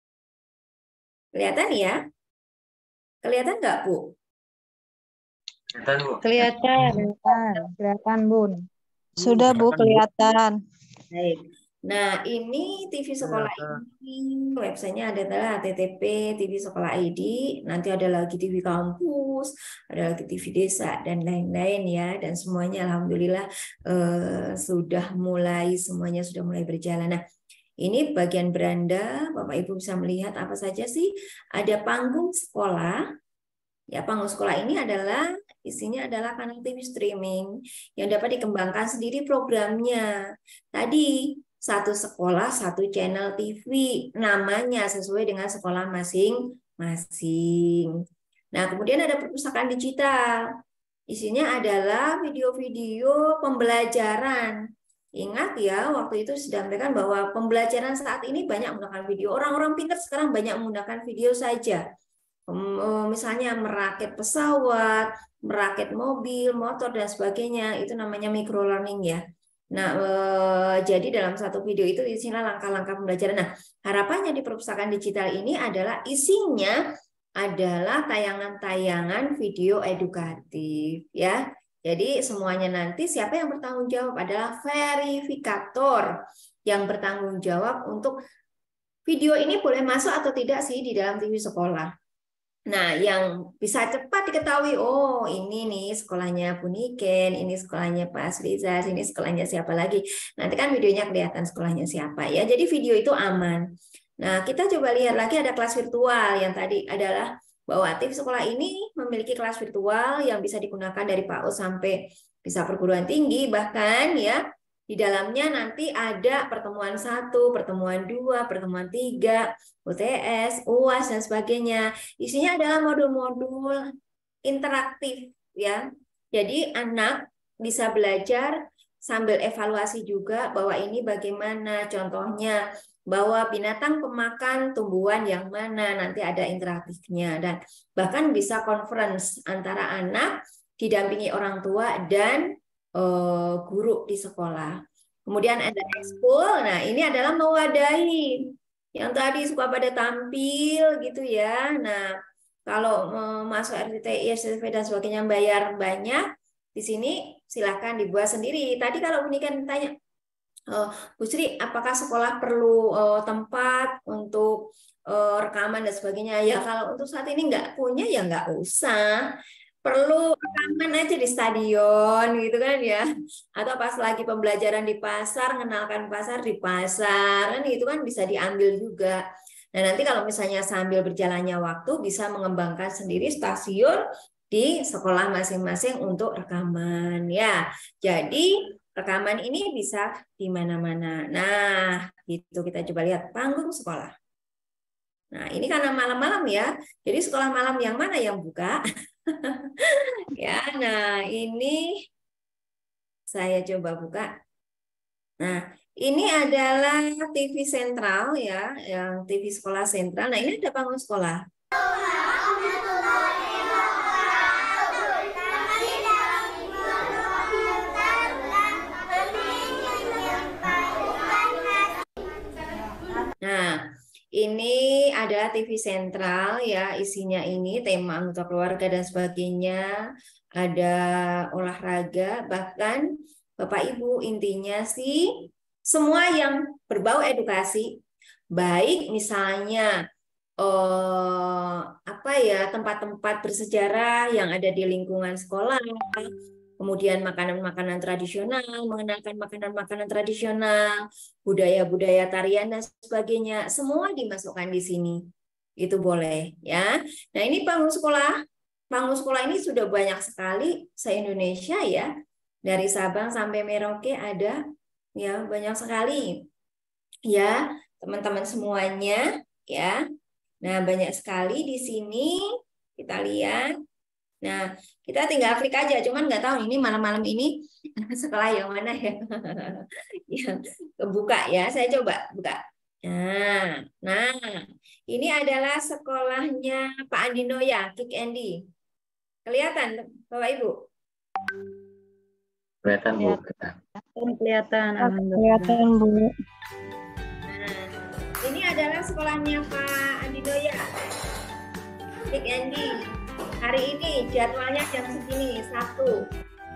Kelihatan ya? Kelihatan nggak, Bu? Kelihatan, Bu. Kelihatan, kelihatan, Bun. Sudah, Bu, kelihatan. Baik. Nah, ini T V sekolah ini websitenya adalah H T T P T V sekolah I D. Nanti ada lagi T V kampus, ada lagi T V desa dan lain-lain ya. Dan semuanya alhamdulillah eh, sudah mulai semuanya sudah mulai berjalan. Nah, ini bagian beranda, Bapak Ibu bisa melihat apa saja sih? Ada panggung sekolah. Ya, panggung sekolah ini adalah isinya adalah kanal T V streaming yang dapat dikembangkan sendiri programnya. Tadi satu sekolah, satu channel T V, namanya sesuai dengan sekolah masing-masing. Nah, kemudian ada perpustakaan digital. Isinya adalah video-video pembelajaran. Ingat ya, waktu itu disampaikan bahwa pembelajaran saat ini banyak menggunakan video. Orang-orang pintar sekarang banyak menggunakan video saja. Misalnya merakit pesawat, merakit mobil, motor, dan sebagainya. Itu namanya microlearning ya. Nah, eh, jadi dalam satu video itu isinya langkah-langkah pembelajaran. Nah, harapannya di perpustakaan digital ini adalah isinya adalah tayangan-tayangan video edukatif ya. Jadi semuanya nanti siapa yang bertanggung jawab adalah verifikator yang bertanggung jawab untuk video ini boleh masuk atau tidak sih di dalam T V sekolah. Nah, yang bisa cepat diketahui, oh ini nih sekolahnya Bu Niken, ini sekolahnya Pak Asriza, ini sekolahnya siapa lagi. Nanti kan videonya kelihatan sekolahnya siapa ya. Jadi video itu aman. Nah, kita coba lihat lagi ada kelas virtual yang tadi adalah bahwa T V sekolah ini memiliki kelas virtual yang bisa digunakan dari PAUD sampai bisa perguruan tinggi, bahkan ya di dalamnya nanti ada pertemuan satu, pertemuan dua, pertemuan tiga, U T S, U A S, dan sebagainya. Isinya adalah modul-modul interaktif ya. Jadi anak bisa belajar sambil evaluasi juga bahwa ini bagaimana contohnya, bahwa binatang pemakan tumbuhan yang mana, nanti ada interaktifnya, dan bahkan bisa conference antara anak didampingi orang tua dan uh, guru di sekolah. Kemudian ada ekskul. Nah, ini adalah mewadahi yang tadi suka pada tampil gitu ya. Nah, kalau uh, masuk R T T I, S C V dan sebagainya bayar banyak, di sini silakan dibuat sendiri. Tadi kalau Bu Niken tanya, Uh, Bu Sri, apakah sekolah perlu uh, tempat untuk uh, rekaman dan sebagainya? Ya kalau untuk saat ini nggak punya ya nggak usah. Perlu rekaman aja di stadion gitu kan ya. Atau pas lagi pembelajaran di pasar, mengenalkan pasar di pasar, kan itu kan bisa diambil juga. Nah nanti kalau misalnya sambil berjalannya waktu bisa mengembangkan sendiri stasiun di sekolah masing-masing untuk rekaman ya. Jadi rekaman ini bisa di mana-mana. Nah, gitu kita coba lihat panggung sekolah. Nah, ini karena malam-malam ya. Jadi sekolah malam yang mana yang buka? Ya, nah ini saya coba buka. Nah, ini adalah T V sentral ya, yang T V sekolah sentral. Nah, ini ada panggung sekolah. Nah, ini adalah T V sentral ya, isinya ini tema anggota keluarga dan sebagainya, ada olahraga, bahkan Bapak Ibu intinya sih semua yang berbau edukasi, baik misalnya eh, apa ya tempat-tempat bersejarah yang ada di lingkungan sekolah, kemudian makanan-makanan tradisional, mengenalkan makanan-makanan tradisional, budaya-budaya tarian dan sebagainya, semua dimasukkan di sini. Itu boleh ya. Nah, ini panggung sekolah. Panggung sekolah ini sudah banyak sekali se-Indonesia ya. Dari Sabang sampai Merauke ada ya, banyak sekali. Ya, teman-teman semuanya ya. Nah, banyak sekali di sini. Kita lihat. Nah, kita tinggal klik aja, cuman nggak tahu ini malam-malam ini sekolah yang mana ya. Yang kebuka ya, saya coba buka. Nah, nah, ini adalah sekolahnya Pak Andino ya, Kik Andy. Kelihatan, Bapak Ibu? Kelihatan, Bu. Kelihatan, Kelihatan, Bu. Nah, ini adalah sekolahnya Pak Andino ya, Kik Andy. Hari ini jadwalnya jam segini, satu.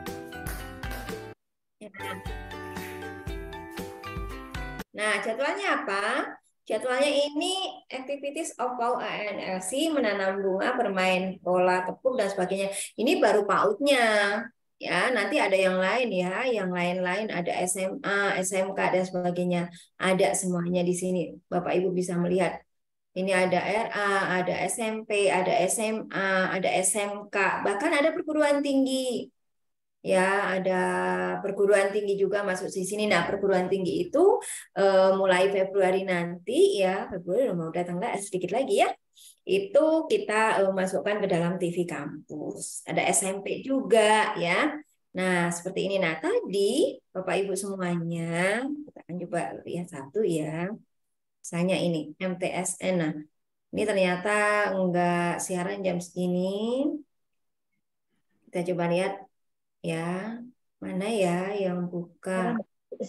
Nah, jadwalnya apa? Jadwalnya ini activities of PAUD A N L C, menanam bunga, bermain bola, tepuk, dan sebagainya. Ini baru PAUD-nya. Ya, nanti ada yang lain ya, yang lain-lain ada S M A, S M K, dan sebagainya. Ada semuanya di sini. Bapak Ibu bisa melihat. Ini ada R A, ada S M P, ada S M A, ada S M K, bahkan ada perguruan tinggi. Ya, ada perguruan tinggi juga masuk di sini. Nah, perguruan tinggi itu eh, mulai Februari nanti ya, Februari udah mau datang nggak? Sedikit lagi ya. Itu kita eh, masukkan ke dalam T V kampus. Ada S M P juga ya. Nah, seperti ini. Nah, tadi Bapak Ibu semuanya, kita akan coba lihat satu ya. Misalnya ini M T S N. Nah, ini ternyata enggak siaran jam segini. Kita coba lihat ya, mana ya yang buka.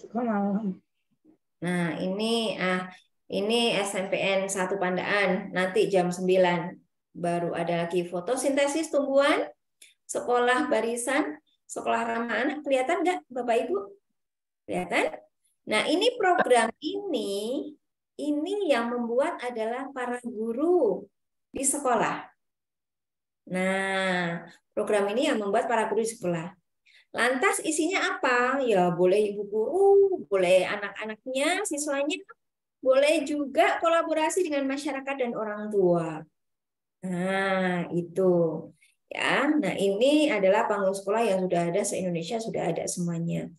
Nah, ini ah ini S M P N satu Pandaan. Nanti jam sembilan baru ada lagi fotosintesis tumbuhan, sekolah barisan, sekolah ramah anak. Kelihatan enggak Bapak Ibu? Kelihatan? Nah, ini program ini ini yang membuat adalah para guru di sekolah. Nah, program ini yang membuat para guru di sekolah. Lantas isinya apa? Ya boleh ibu guru, boleh anak-anaknya, siswanya, boleh juga kolaborasi dengan masyarakat dan orang tua. Nah, itu. Ya, nah ini adalah panggung sekolah yang sudah ada se-Indonesia, sudah ada semuanya.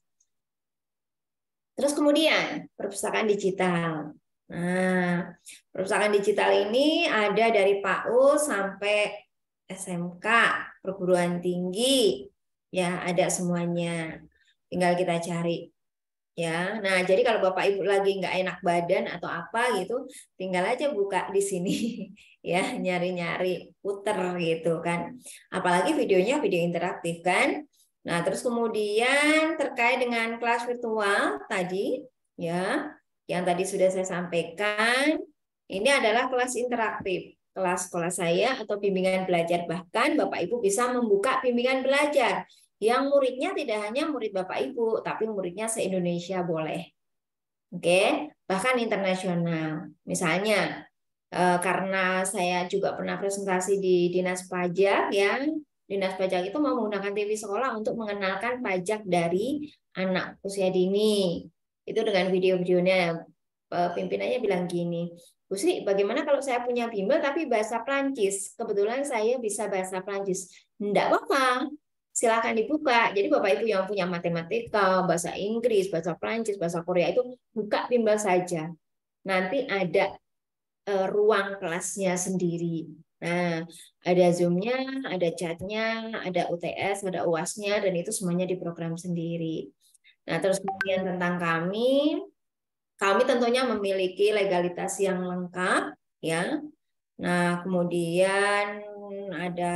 Terus kemudian perpustakaan digital. Nah, perpustakaan digital ini ada dari PAUD sampai S M K, perguruan tinggi, ya ada semuanya. Tinggal kita cari. Ya, nah jadi kalau Bapak Ibu lagi nggak enak badan atau apa gitu, tinggal aja buka di sini, ya nyari-nyari, puter gitu kan. Apalagi videonya video interaktif kan. Nah terus kemudian terkait dengan kelas virtual tadi, ya, yang tadi sudah saya sampaikan, ini adalah kelas interaktif. Kelas sekolah saya atau bimbingan belajar, bahkan Bapak Ibu bisa membuka bimbingan belajar yang muridnya tidak hanya murid Bapak Ibu, tapi muridnya se-Indonesia boleh. Oke, bahkan internasional. Misalnya, karena saya juga pernah presentasi di Dinas Pajak, ya, Dinas Pajak itu mau menggunakan T V sekolah untuk mengenalkan pajak dari anak usia dini. Itu dengan video-videonya, pimpinannya bilang gini, Bu Sri, bagaimana kalau saya punya bimbel tapi bahasa Prancis? Kebetulan saya bisa bahasa Prancis. Enggak apa-apa. Silakan dibuka. Jadi Bapak Ibu yang punya matematika, bahasa Inggris, bahasa Prancis, bahasa Korea itu buka bimbel saja. Nanti ada uh, ruang kelasnya sendiri. Nah, ada Zoom-nya, ada chat-nya, ada U T S, ada U A S-nya, dan itu semuanya diprogram sendiri. Nah, terus kemudian tentang kami, kami tentunya memiliki legalitas yang lengkap, ya. Nah, kemudian ada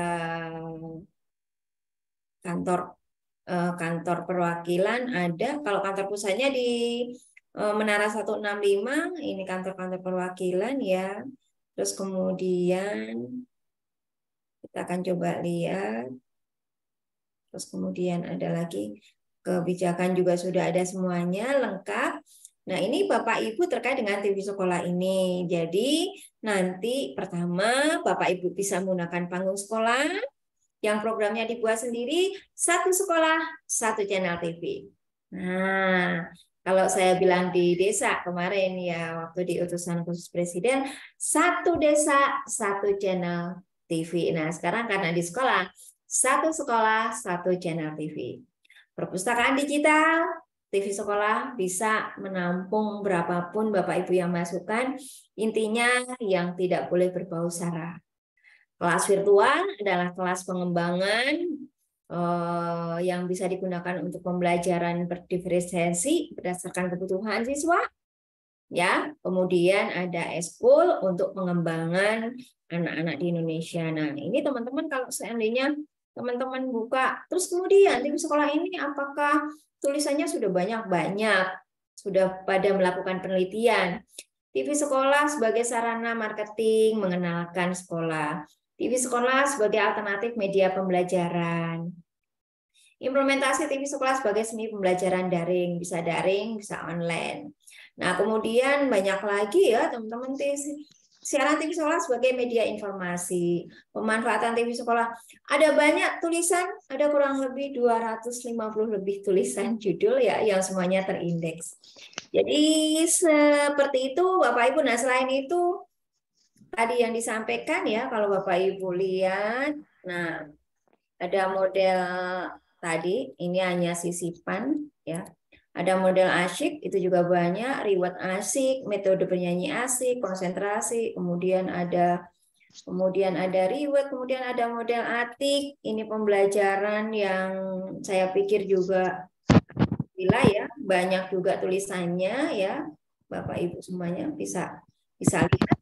kantor kantor perwakilan ada. Kalau kantor pusatnya di Menara seratus enam puluh lima, ini kantor-kantor perwakilan ya. Terus kemudian kita akan coba lihat. Terus kemudian ada lagi kebijakan juga sudah ada semuanya lengkap. Nah, ini Bapak Ibu terkait dengan T V sekolah ini. Jadi nanti pertama Bapak Ibu bisa menggunakan panggung sekolah yang programnya dibuat sendiri, satu sekolah, satu channel T V. Nah, kalau saya bilang di desa kemarin ya, waktu di utusan khusus Presiden, satu desa, satu channel T V. Nah, sekarang karena di sekolah, satu sekolah, satu channel T V. Perpustakaan digital, T V sekolah bisa menampung berapapun Bapak Ibu yang masukkan. Intinya yang tidak boleh berbau sara. Kelas virtual adalah kelas pengembangan eh, yang bisa digunakan untuk pembelajaran berdiferensiasi berdasarkan kebutuhan siswa. Ya, kemudian ada eskul untuk pengembangan anak-anak di Indonesia. Nah, ini teman-teman kalau seandainya teman-teman buka, terus kemudian T V sekolah ini apakah tulisannya sudah banyak-banyak, sudah pada melakukan penelitian. T V sekolah sebagai sarana marketing mengenalkan sekolah. T V sekolah sebagai alternatif media pembelajaran. Implementasi T V sekolah sebagai seni pembelajaran daring, bisa daring, bisa online. Nah, kemudian banyak lagi ya teman-teman, siaran T V sekolah sebagai media informasi, pemanfaatan T V sekolah. Ada banyak tulisan, ada kurang lebih dua ratus lima puluh lebih tulisan judul ya yang semuanya terindeks. Jadi seperti itu Bapak Ibu. Nah, selain itu tadi yang disampaikan ya, kalau Bapak Ibu lihat, nah ada model tadi, ini hanya sisipan ya. Ada model asyik, itu juga banyak, reward asyik, metode bernyanyi asyik, konsentrasi, kemudian ada kemudian ada reward, kemudian ada model atik, ini pembelajaran yang saya pikir juga gila ya, banyak juga tulisannya ya, Bapak Ibu semuanya bisa bisa lihat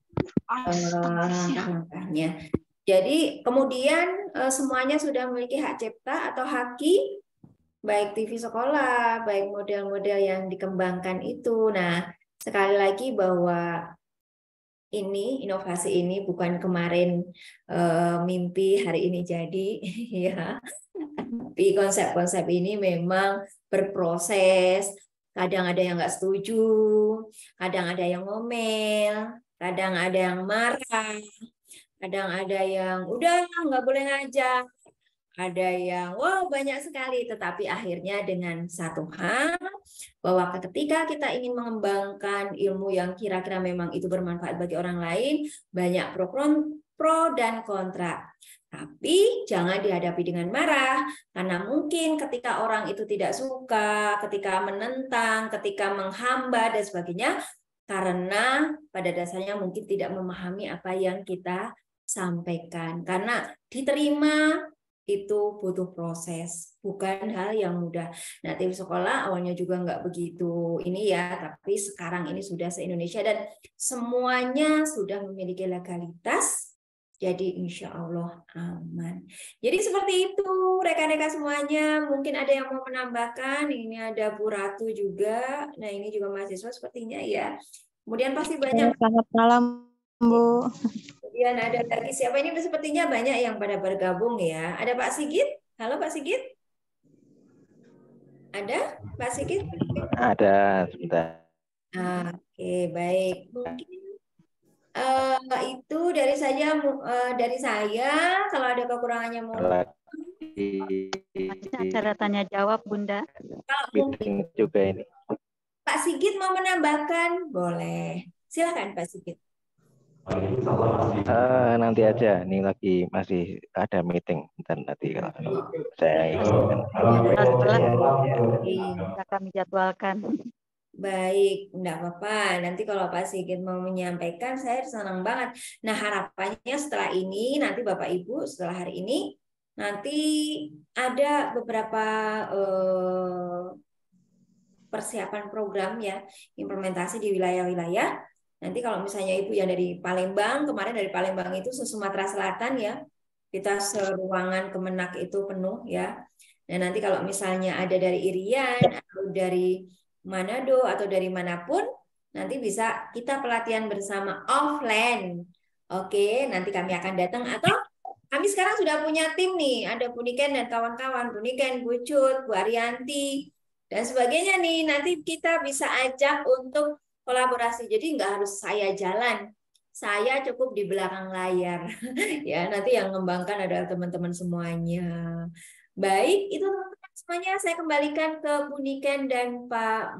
langkah-langkahnya. Jadi kemudian semuanya sudah memiliki hak cipta atau haki, baik T V sekolah, baik model-model yang dikembangkan itu. Nah, sekali lagi bahwa ini inovasi ini bukan kemarin uh, mimpi hari ini jadi ya. Tapi konsep-konsep ini memang berproses, kadang ada yang nggak setuju, kadang ada yang ngomel, kadang ada yang marah, kadang ada yang udah nggak boleh ngajak, ada yang wow banyak sekali. Tetapi akhirnya dengan satu hal, bahwa ketika kita ingin mengembangkan ilmu yang kira-kira memang itu bermanfaat bagi orang lain, banyak pro, pro dan kontra. Tapi jangan dihadapi dengan marah, karena mungkin ketika orang itu tidak suka, ketika menentang, ketika menghambat dan sebagainya, karena pada dasarnya mungkin tidak memahami apa yang kita sampaikan. Karena diterima itu butuh proses, bukan hal yang mudah. Nah, tim sekolah awalnya juga nggak begitu ini ya, tapi sekarang ini sudah se-Indonesia dan semuanya sudah memiliki legalitas. Jadi insya Allah aman. Jadi seperti itu rekan-rekan semuanya. Mungkin ada yang mau menambahkan. Ini ada Bu Ratu juga. Nah ini juga mahasiswa sepertinya ya. Kemudian pasti banyak. Selamat malam Bu. Kemudian ada lagi siapa ini? Sepertinya banyak yang pada bergabung ya. Ada Pak Sigit. Halo Pak Sigit. Ada Pak Sigit? Ada sebentar. Oke baik. Mungkin Uh, itu dari saya uh, dari saya kalau ada kekurangannya mau acara tanya jawab Bunda. Kalau mungkin juga ini. Pak Sigit mau menambahkan boleh, silakan Pak Sigit. Uh, nanti aja, ini lagi masih ada meeting dan nanti kalau saya ingin ya, kami jadwalkan. Baik, enggak apa-apa. Nanti kalau Pak Sigit mau menyampaikan, saya senang banget. Nah, harapannya setelah ini, nanti Bapak Ibu setelah hari ini, nanti ada beberapa eh, persiapan program ya, implementasi di wilayah-wilayah. Nanti kalau misalnya Ibu yang dari Palembang, kemarin dari Palembang itu se Sumatera Selatan ya, kita seruangan Kemenak itu penuh ya. Dan nanti kalau misalnya ada dari Irian atau dari Manado atau dari manapun, nanti bisa kita pelatihan bersama offline. Oke, nanti kami akan datang atau kami sekarang sudah punya tim nih, ada Bu Niken dan kawan-kawan, Bu Niken, Bu Cut, Bu Arianti, dan sebagainya nih. Nanti kita bisa ajak untuk kolaborasi. Jadi nggak harus saya jalan, saya cukup di belakang layar. Ya, nanti yang mengembangkan adalah teman-teman semuanya. Baik, itu teman-teman semuanya saya kembalikan ke Bu Niken dan Pak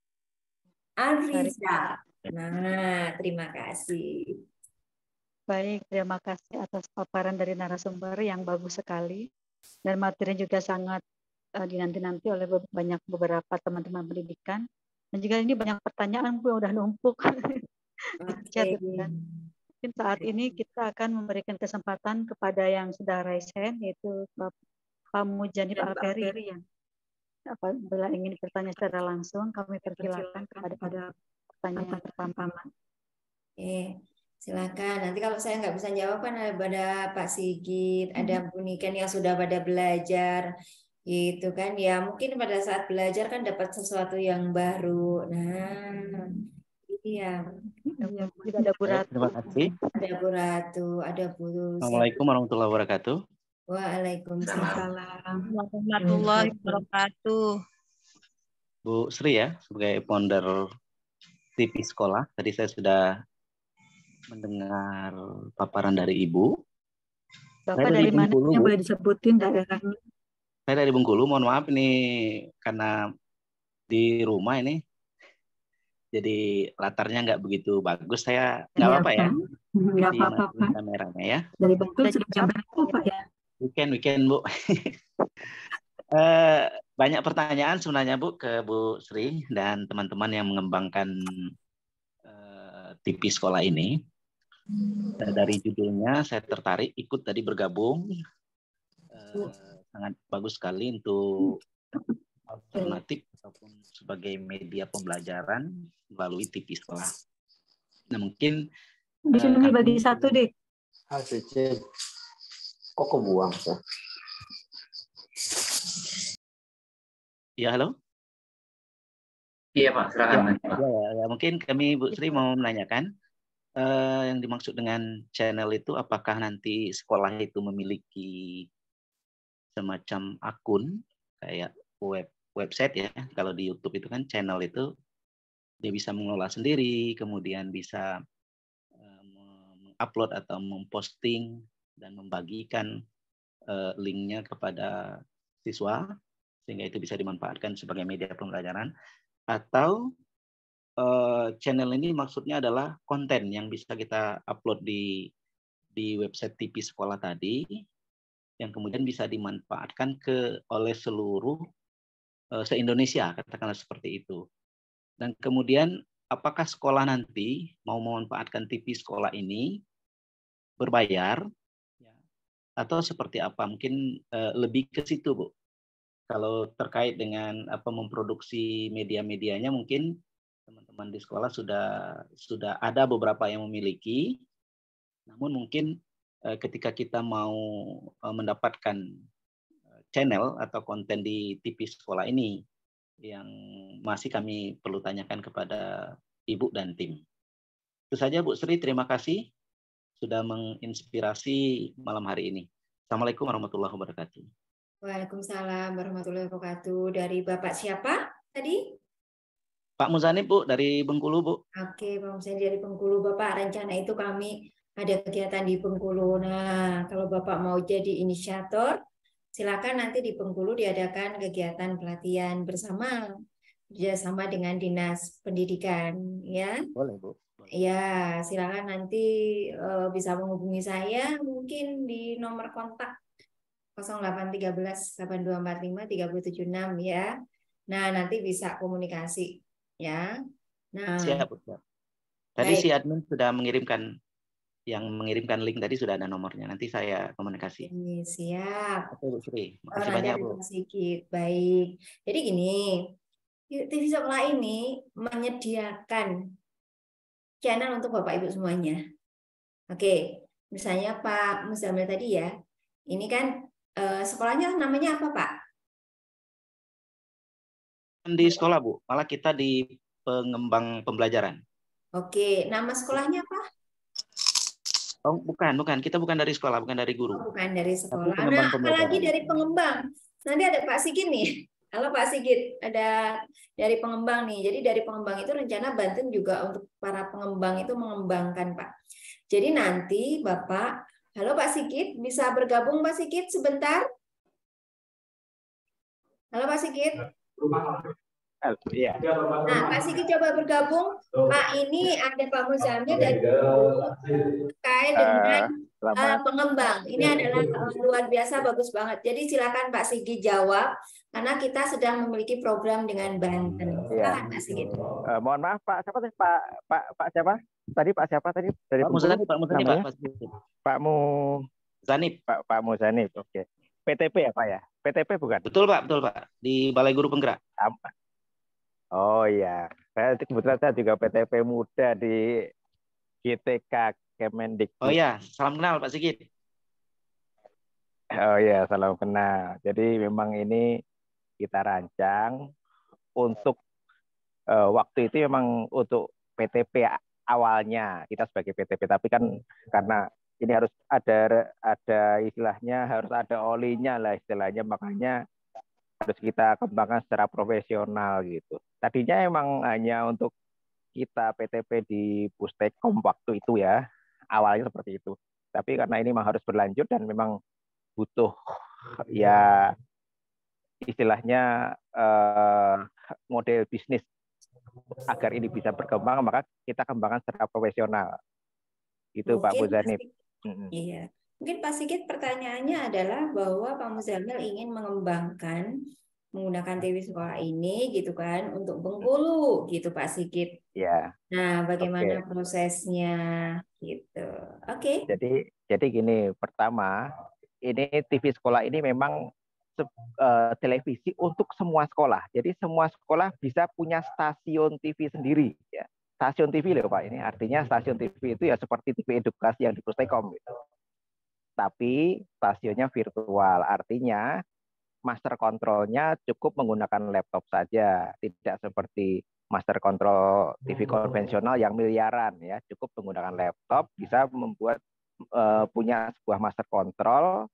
Ariza. Nah, terima kasih. Baik, terima kasih atas paparan dari narasumber yang bagus sekali dan materi juga sangat uh, dinanti-nanti oleh banyak beberapa teman-teman pendidikan. Dan juga ini banyak pertanyaan Bu udah numpuk. Okay. Mungkin saat ini kita akan memberikan kesempatan kepada yang sudah raise hand, yaitu Pak Mujanib Alperi yang apabila ingin bertanya secara langsung, kami persilakan kepada pada pertanyaan yang pertama. Oke, silakan. Nanti kalau saya nggak bisa jawab kan ada Pak Sigit, ada Bu Niken yang sudah pada belajar, gitu kan? Ya mungkin pada saat belajar kan dapat sesuatu yang baru. Nah, iya. Juga ada Bu Ratu. Terima kasih. Ada Bu Ratu, ada Bu. Assalamualaikum warahmatullahi wabarakatuh. Waalaikumsalam warahmatullahi wabarakatuh. Bu Sri ya, sebagai founder T V Sekolah, tadi saya sudah mendengar paparan dari Ibu. Bapak dari, dari mana? Yang boleh disebutin daerahnya? Saya dari Bengkulu, mohon maaf ini karena di rumah ini, jadi latarnya nggak begitu bagus. Saya nggak apa-apa ya. Nggak apa-apa Pak. Kameranya ya. Dari Bengkulu sudah jam berapa Pak ya? Weekend, weekend Bu. uh, banyak pertanyaan sebenarnya Bu ke Bu Sri dan teman-teman yang mengembangkan uh, T V sekolah ini. Uh, dari judulnya saya tertarik ikut tadi bergabung. Uh, sangat bagus sekali untuk alternatif ataupun sebagai media pembelajaran melalui T V sekolah. Nah mungkin di sini uh, bagi satu deh. Kok kebuang ya? Ya halo. Iya Pak, silakan. Ya, ya, ya, mungkin kami Bu Sri mau menanyakan uh, yang dimaksud dengan channel itu apakah nanti sekolah itu memiliki semacam akun kayak web website ya. Kalau di YouTube itu kan channel itu dia bisa mengelola sendiri, kemudian bisa uh, mengupload atau memposting dan membagikan uh, linknya kepada siswa sehingga itu bisa dimanfaatkan sebagai media pembelajaran. Atau uh, channel ini maksudnya adalah konten yang bisa kita upload di di website T V sekolah tadi yang kemudian bisa dimanfaatkan ke oleh seluruh uh, se-Indonesia, katakanlah seperti itu. Dan kemudian apakah sekolah nanti mau memanfaatkan T V sekolah ini berbayar ya, atau seperti apa? Mungkin uh, lebih ke situ, Bu. Kalau terkait dengan apa memproduksi media-medianya mungkin teman-teman di sekolah sudah sudah ada beberapa yang memiliki. Namun mungkin uh, ketika kita mau uh, mendapatkan channel atau konten di T V sekolah ini yang masih kami perlu tanyakan kepada Ibu dan tim. Itu saja Bu Sri, terima kasih sudah menginspirasi malam hari ini. Assalamualaikum warahmatullahi wabarakatuh. Waalaikumsalam warahmatullahi wabarakatuh. Dari Bapak siapa tadi? Pak Muzanib, Bu, dari Bengkulu, Bu. Oke, Pak Muzanib dari Bengkulu. Bapak, rencana itu kami ada kegiatan di Bengkulu. Nah, kalau Bapak mau jadi inisiator, silakan nanti di Bengkulu diadakan kegiatan pelatihan bersama kerjasama dengan Dinas Pendidikan, ya. Boleh, Bu. Boleh. Ya, silakan nanti uh, bisa menghubungi saya mungkin di nomor kontak nol delapan satu tiga delapan dua empat lima tiga tujuh enam ya. Nah, nanti bisa komunikasi ya. Nah, siap, Bu. Tadi baik. si admin sudah mengirimkan yang mengirimkan link tadi sudah ada nomornya. Nanti saya komunikasi. Ini siap. Oke, Bu Sri. Oh, Makasih nanti banyak, ada Bu. sedikit. Baik. Jadi gini, T V sekolah ini menyediakan channel untuk Bapak Ibu semuanya. Oke, misalnya Pak Muzamil tadi ya. Ini kan eh, sekolahnya namanya apa, Pak? Di sekolah, Bu. Malah kita di pengembang pembelajaran. Oke, nama sekolahnya apa? Oh, bukan, bukan. Kita bukan dari sekolah, bukan dari guru. Oh, bukan dari Tapi sekolah. pengembang Nah, pembelajaran. apalagi dari pengembang. Nanti ada Pak Sigit nih. Halo Pak Sigit, ada dari pengembang nih. Jadi dari pengembang itu rencana Banten juga untuk para pengembang itu mengembangkan, Pak. Jadi nanti Bapak, halo Pak Sigit, bisa bergabung Pak Sigit sebentar? Halo Pak Sigit. Iya. Nah, Pak Sigit coba bergabung. Pak, ini ada Pak Muzamil dari terkait dengan Uh, uh, pengembang. Ini adalah uh, luar biasa, bagus banget. Jadi silakan Pak Sigit jawab, karena kita sedang memiliki program dengan Banten. Silakan Pak Sigit. uh, mohon maaf Pak, siapa tadi Pak Pak Pak siapa? Tadi Pak siapa tadi dari Pak Bengkulu? Muzanib, Pak Muzanib, Pak. Pak Mu Zanib. Pak Pak Muzanib. Oke. P T P ya Pak ya? P T P bukan? Betul Pak, betul Pak. Di Balai Guru Penggerak. Oh iya, saya kebetulan saya juga P T P muda di G T K Kemendikbud. Oh iya, salam kenal Pak Sigit. Oh iya, salam kenal. Jadi memang ini kita rancang untuk uh, waktu itu memang untuk P T P awalnya kita sebagai P T P, tapi kan karena ini harus ada ada istilahnya, harus ada olinya lah istilahnya, makanya harus kita kembangkan secara profesional gitu. Tadinya emang hanya untuk kita P T P di Pustekom waktu itu ya, awalnya seperti itu. Tapi karena ini memang harus berlanjut dan memang butuh ya istilahnya eh, model bisnis agar ini bisa berkembang, maka kita kembangkan secara profesional. Itu Mungkin Pak Muzanib. Iya. Mungkin Pak Sigit pertanyaannya adalah bahwa Pak Muzamil ingin mengembangkan menggunakan T V sekolah ini gitu kan untuk Bengkulu gitu Pak Sigit. Ya. Nah, bagaimana okay. prosesnya gitu. Oke. Okay. Jadi jadi gini, pertama ini T V sekolah ini memang uh, televisi untuk semua sekolah. Jadi semua sekolah bisa punya stasiun T V sendiri ya. Stasiun T V loh Pak, ini artinya stasiun T V itu ya seperti T V edukasi yang di Pustekom gitu. Tapi stasiunnya virtual, artinya master kontrolnya cukup menggunakan laptop saja, tidak seperti master kontrol T V konvensional yang miliaran ya, cukup menggunakan laptop bisa membuat uh, punya sebuah master kontrol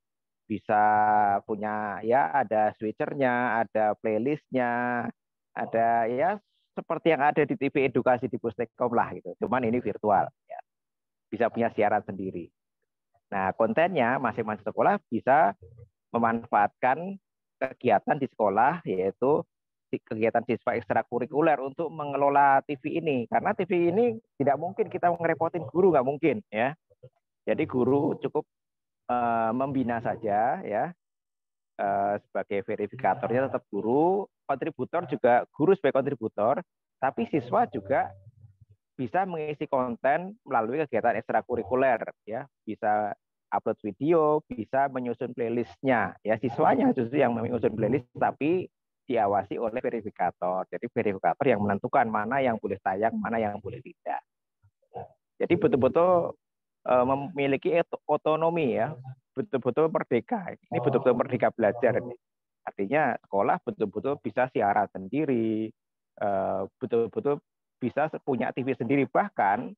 bisa punya ya ada switchernya, ada playlistnya, ada ya seperti yang ada di T V edukasi di Pustekom lah gitu. Cuman ini virtual, ya. Bisa punya siaran sendiri. Nah kontennya masing-masing sekolah bisa memanfaatkan kegiatan di sekolah, yaitu kegiatan siswa ekstrakurikuler untuk mengelola T V ini. Karena T V ini tidak mungkin kita ngerepotin guru, nggak mungkin ya. Jadi guru cukup uh, membina saja ya, uh, sebagai verifikatornya tetap guru, kontributor juga guru sebagai kontributor, tapi siswa juga bisa mengisi konten melalui kegiatan ekstrakurikuler ya, bisa upload video, bisa menyusun playlistnya ya, siswanya justru yang menyusun playlist tapi diawasi oleh verifikator. Jadi verifikator yang menentukan mana yang boleh tayang, mana yang boleh tidak. Jadi betul-betul memiliki otonomi ya, betul-betul merdeka. Ini betul-betul merdeka belajar. Artinya sekolah betul-betul bisa siaran sendiri, betul-betul bisa punya T V sendiri. Bahkan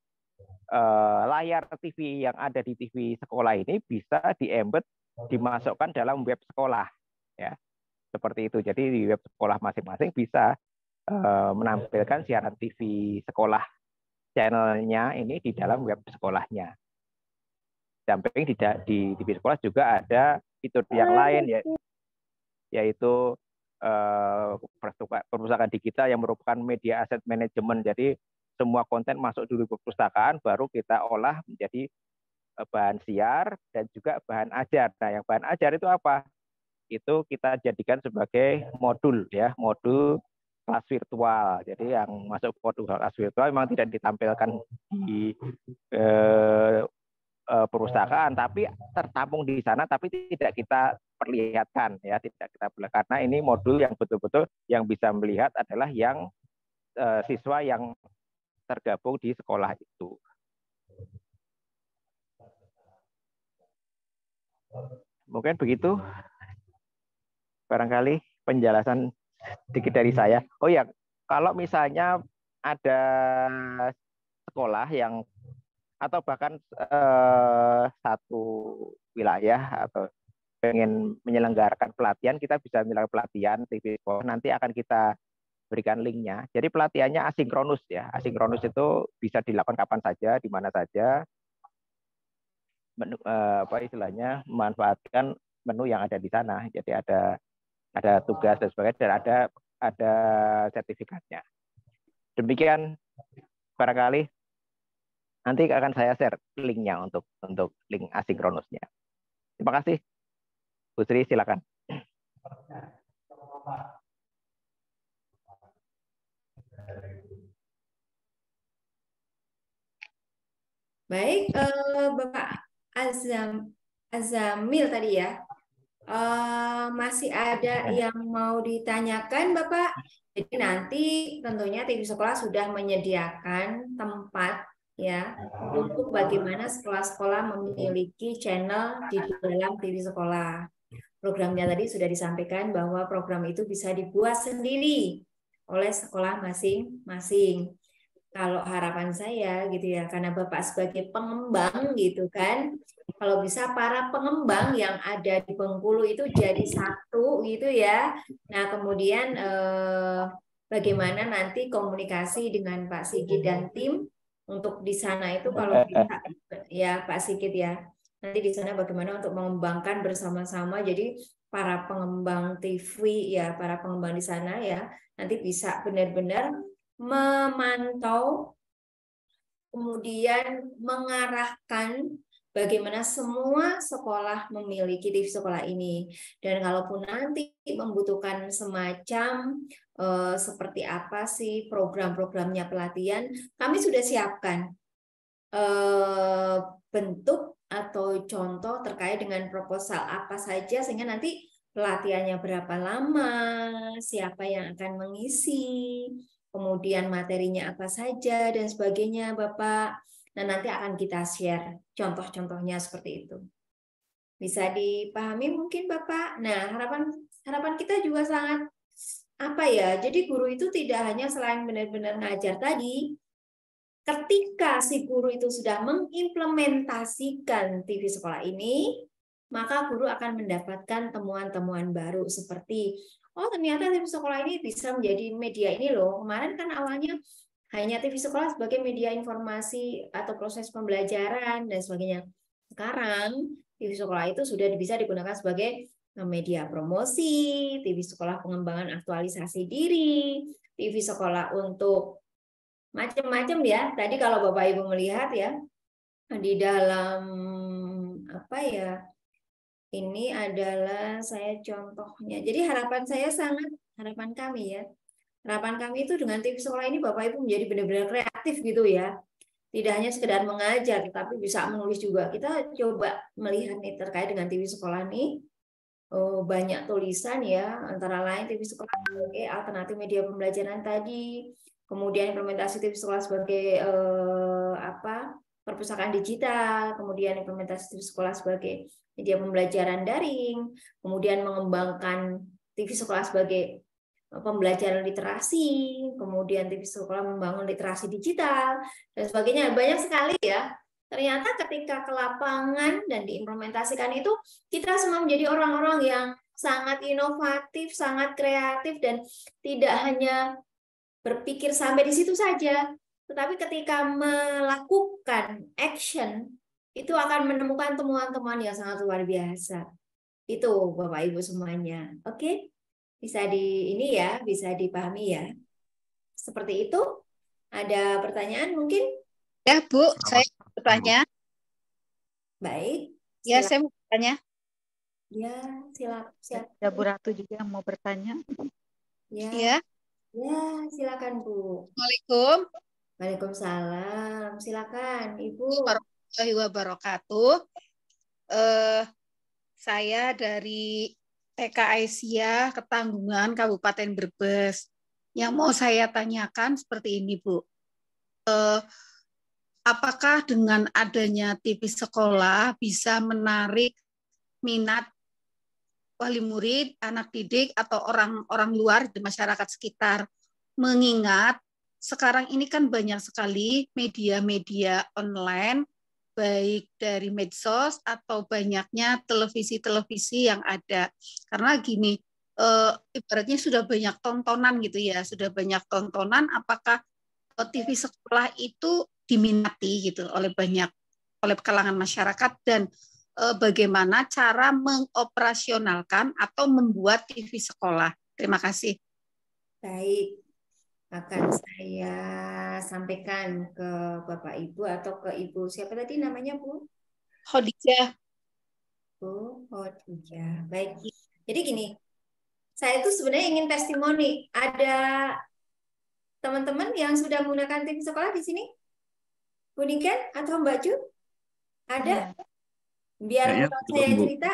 layar T V yang ada di T V sekolah ini bisa di-embed, dimasukkan dalam web sekolah. Ya, seperti itu. Jadi di web sekolah masing-masing bisa menampilkan siaran T V sekolah channelnya ini di dalam web sekolahnya. Samping di, di T V sekolah juga ada fitur yang lain ya, yaitu uh, perpustakaan digital yang merupakan media aset manajemen. Jadi semua konten masuk dulu ke perpustakaan, baru kita olah menjadi bahan siar dan juga bahan ajar. Nah, yang bahan ajar itu apa? Itu kita jadikan sebagai modul ya, modul kelas virtual. Jadi yang masuk modul kelas virtual memang tidak ditampilkan di eh, perpustakaan, tapi tertampung di sana, tapi tidak kita perlihatkan ya, tidak kita perlihatkan. Karena ini modul yang betul-betul yang bisa melihat adalah yang eh, siswa yang tergabung di sekolah itu. Mungkin begitu barangkali penjelasan sedikit dari saya. Oh ya, kalau misalnya ada sekolah yang atau bahkan eh, satu wilayah atau pengen menyelenggarakan pelatihan, kita bisa menyelenggarakan pelatihan T V sekolah, nanti akan kita berikan linknya. Jadi pelatihannya asinkronus ya, asinkronus itu bisa dilakukan kapan saja, di mana saja, menu, eh, apa istilahnya, memanfaatkan menu yang ada di sana. Jadi ada ada tugas dan sebagainya, dan ada ada sertifikatnya. Demikian barangkali. Nanti akan saya share linknya untuk untuk link asinkronusnya. Terima kasih. Bu Sri, silakan. Baik, eh, Bapak Azam, Azamil tadi ya. Eh, masih ada yang mau ditanyakan, Bapak? Jadi nanti tentunya T V Sekolah sudah menyediakan tempat ya untuk bagaimana sekolah-sekolah memiliki channel di dalam T V Sekolah. Programnya tadi sudah disampaikan bahwa program itu bisa dibuat sendiri oleh sekolah masing-masing. Kalau harapan saya gitu ya, karena Bapak sebagai pengembang gitu kan, kalau bisa para pengembang yang ada di Bengkulu itu jadi satu gitu ya. Nah kemudian eh, bagaimana nanti komunikasi dengan Pak Sigit dan tim untuk di sana itu kalau bisa ya Pak Sigit ya, nanti di sana bagaimana untuk mengembangkan bersama-sama. Jadi para pengembang T V ya, para pengembang di sana ya, nanti bisa benar-benar memantau, kemudian mengarahkan bagaimana semua sekolah memiliki T V sekolah ini. Dan kalaupun nanti membutuhkan semacam eh, seperti apa sih program-programnya pelatihan, kami sudah siapkan eh, bentuk atau contoh terkait dengan proposal apa saja, sehingga nanti pelatihannya berapa lama, siapa yang akan mengisi, kemudian materinya apa saja, dan sebagainya, Bapak. Nah, nanti akan kita share contoh-contohnya seperti itu. Bisa dipahami mungkin, Bapak? Nah, harapan harapan kita juga sangat apa ya? Jadi guru itu tidak hanya selain benar-benar ngajar tadi, ketika si guru itu sudah mengimplementasikan T V sekolah ini, maka guru akan mendapatkan temuan-temuan baru seperti, oh ternyata T V sekolah ini bisa menjadi media ini loh. Kemarin kan awalnya hanya T V sekolah sebagai media informasi atau proses pembelajaran dan sebagainya. Sekarang T V sekolah itu sudah bisa digunakan sebagai media promosi, T V sekolah pengembangan aktualisasi diri, T V sekolah untuk macam-macam ya. Tadi kalau Bapak Ibu melihat ya, di dalam apa ya, ini adalah saya contohnya. Jadi harapan saya sangat, harapan kami ya, harapan kami itu dengan T V sekolah ini Bapak Ibu menjadi benar-benar kreatif gitu ya. Tidak hanya sekedar mengajar, tapi bisa menulis juga. Kita coba melihat nih terkait dengan T V sekolah nih, oh, banyak tulisan ya, antara lain T V sekolah sebagai alternatif media pembelajaran tadi, kemudian implementasi T V sekolah sebagai eh, apa perpustakaan digital, kemudian implementasi T V sekolah sebagai media pembelajaran daring, kemudian mengembangkan T V sekolah sebagai pembelajaran literasi, kemudian T V sekolah membangun literasi digital, dan sebagainya. Banyak sekali ya. Ternyata ketika ke lapangan dan diimplementasikan itu, kita semua menjadi orang-orang yang sangat inovatif, sangat kreatif, dan tidak hanya berpikir sampai di situ saja, tetapi ketika melakukan action, itu akan menemukan temuan-temuan yang sangat luar biasa. Itu Bapak Ibu semuanya. Oke? Bisa di ini ya, bisa dipahami ya. Seperti itu. Ada pertanyaan mungkin? Ya, Bu, saya bertanya. Baik. Ya, saya mau bertanya. Ya, silakan. Silakan. Ada Bu Ratu juga yang mau bertanya. Ya. Ya. Ya, silakan Bu. Assalamualaikum. Waalaikumsalam. Silakan, Ibu. Warahmatullahi wabarakatuh. Eh, saya dari T K Aisyah Ketanggungan Kabupaten Brebes. Yang mau saya tanyakan seperti ini, Bu. Eh, apakah dengan adanya T V sekolah bisa menarik minat wali murid, anak didik, atau orang-orang luar di masyarakat sekitar? Mengingat sekarang ini kan banyak sekali media-media online, baik dari medsos atau banyaknya televisi-televisi yang ada. Karena gini, e, ibaratnya sudah banyak tontonan gitu ya, sudah banyak tontonan, apakah T V sekolah itu diminati gitu oleh banyak, oleh kalangan masyarakat, dan e, bagaimana cara mengoperasionalkan atau membuat T V sekolah? Terima kasih. Baik. Akan saya sampaikan ke Bapak Ibu atau ke Ibu siapa tadi namanya Bu? Khadijah. Bu Khadijah. Baik. Jadi gini, saya itu sebenarnya ingin testimoni. Ada teman-teman yang sudah menggunakan T V sekolah di sini? Bu Niken atau Mbak Ju? Ada? Biar Kayaknya bukan saya Bu. cerita.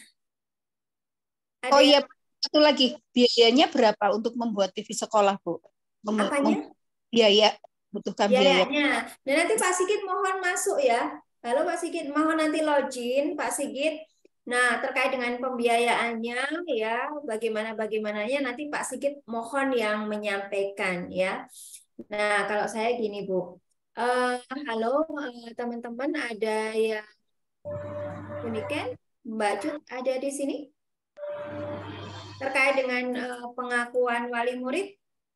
Ada Oh yang- iya, satu lagi. Biayanya berapa untuk membuat T V sekolah, Bu? Mem- Apanya? mem- biaya, butuhkan biaya. biayanya. Dan nanti Pak Sigit mohon masuk ya. Halo Pak Sigit, mohon nanti login Pak Sigit. Nah, terkait dengan pembiayaannya ya, bagaimana bagaimananya nanti Pak Sigit mohon yang menyampaikan ya. Nah, kalau saya gini Bu. Eh, halo eh, teman-teman, ada yang unikan? Mbak Cut ada di sini? Terkait dengan eh, pengakuan wali murid?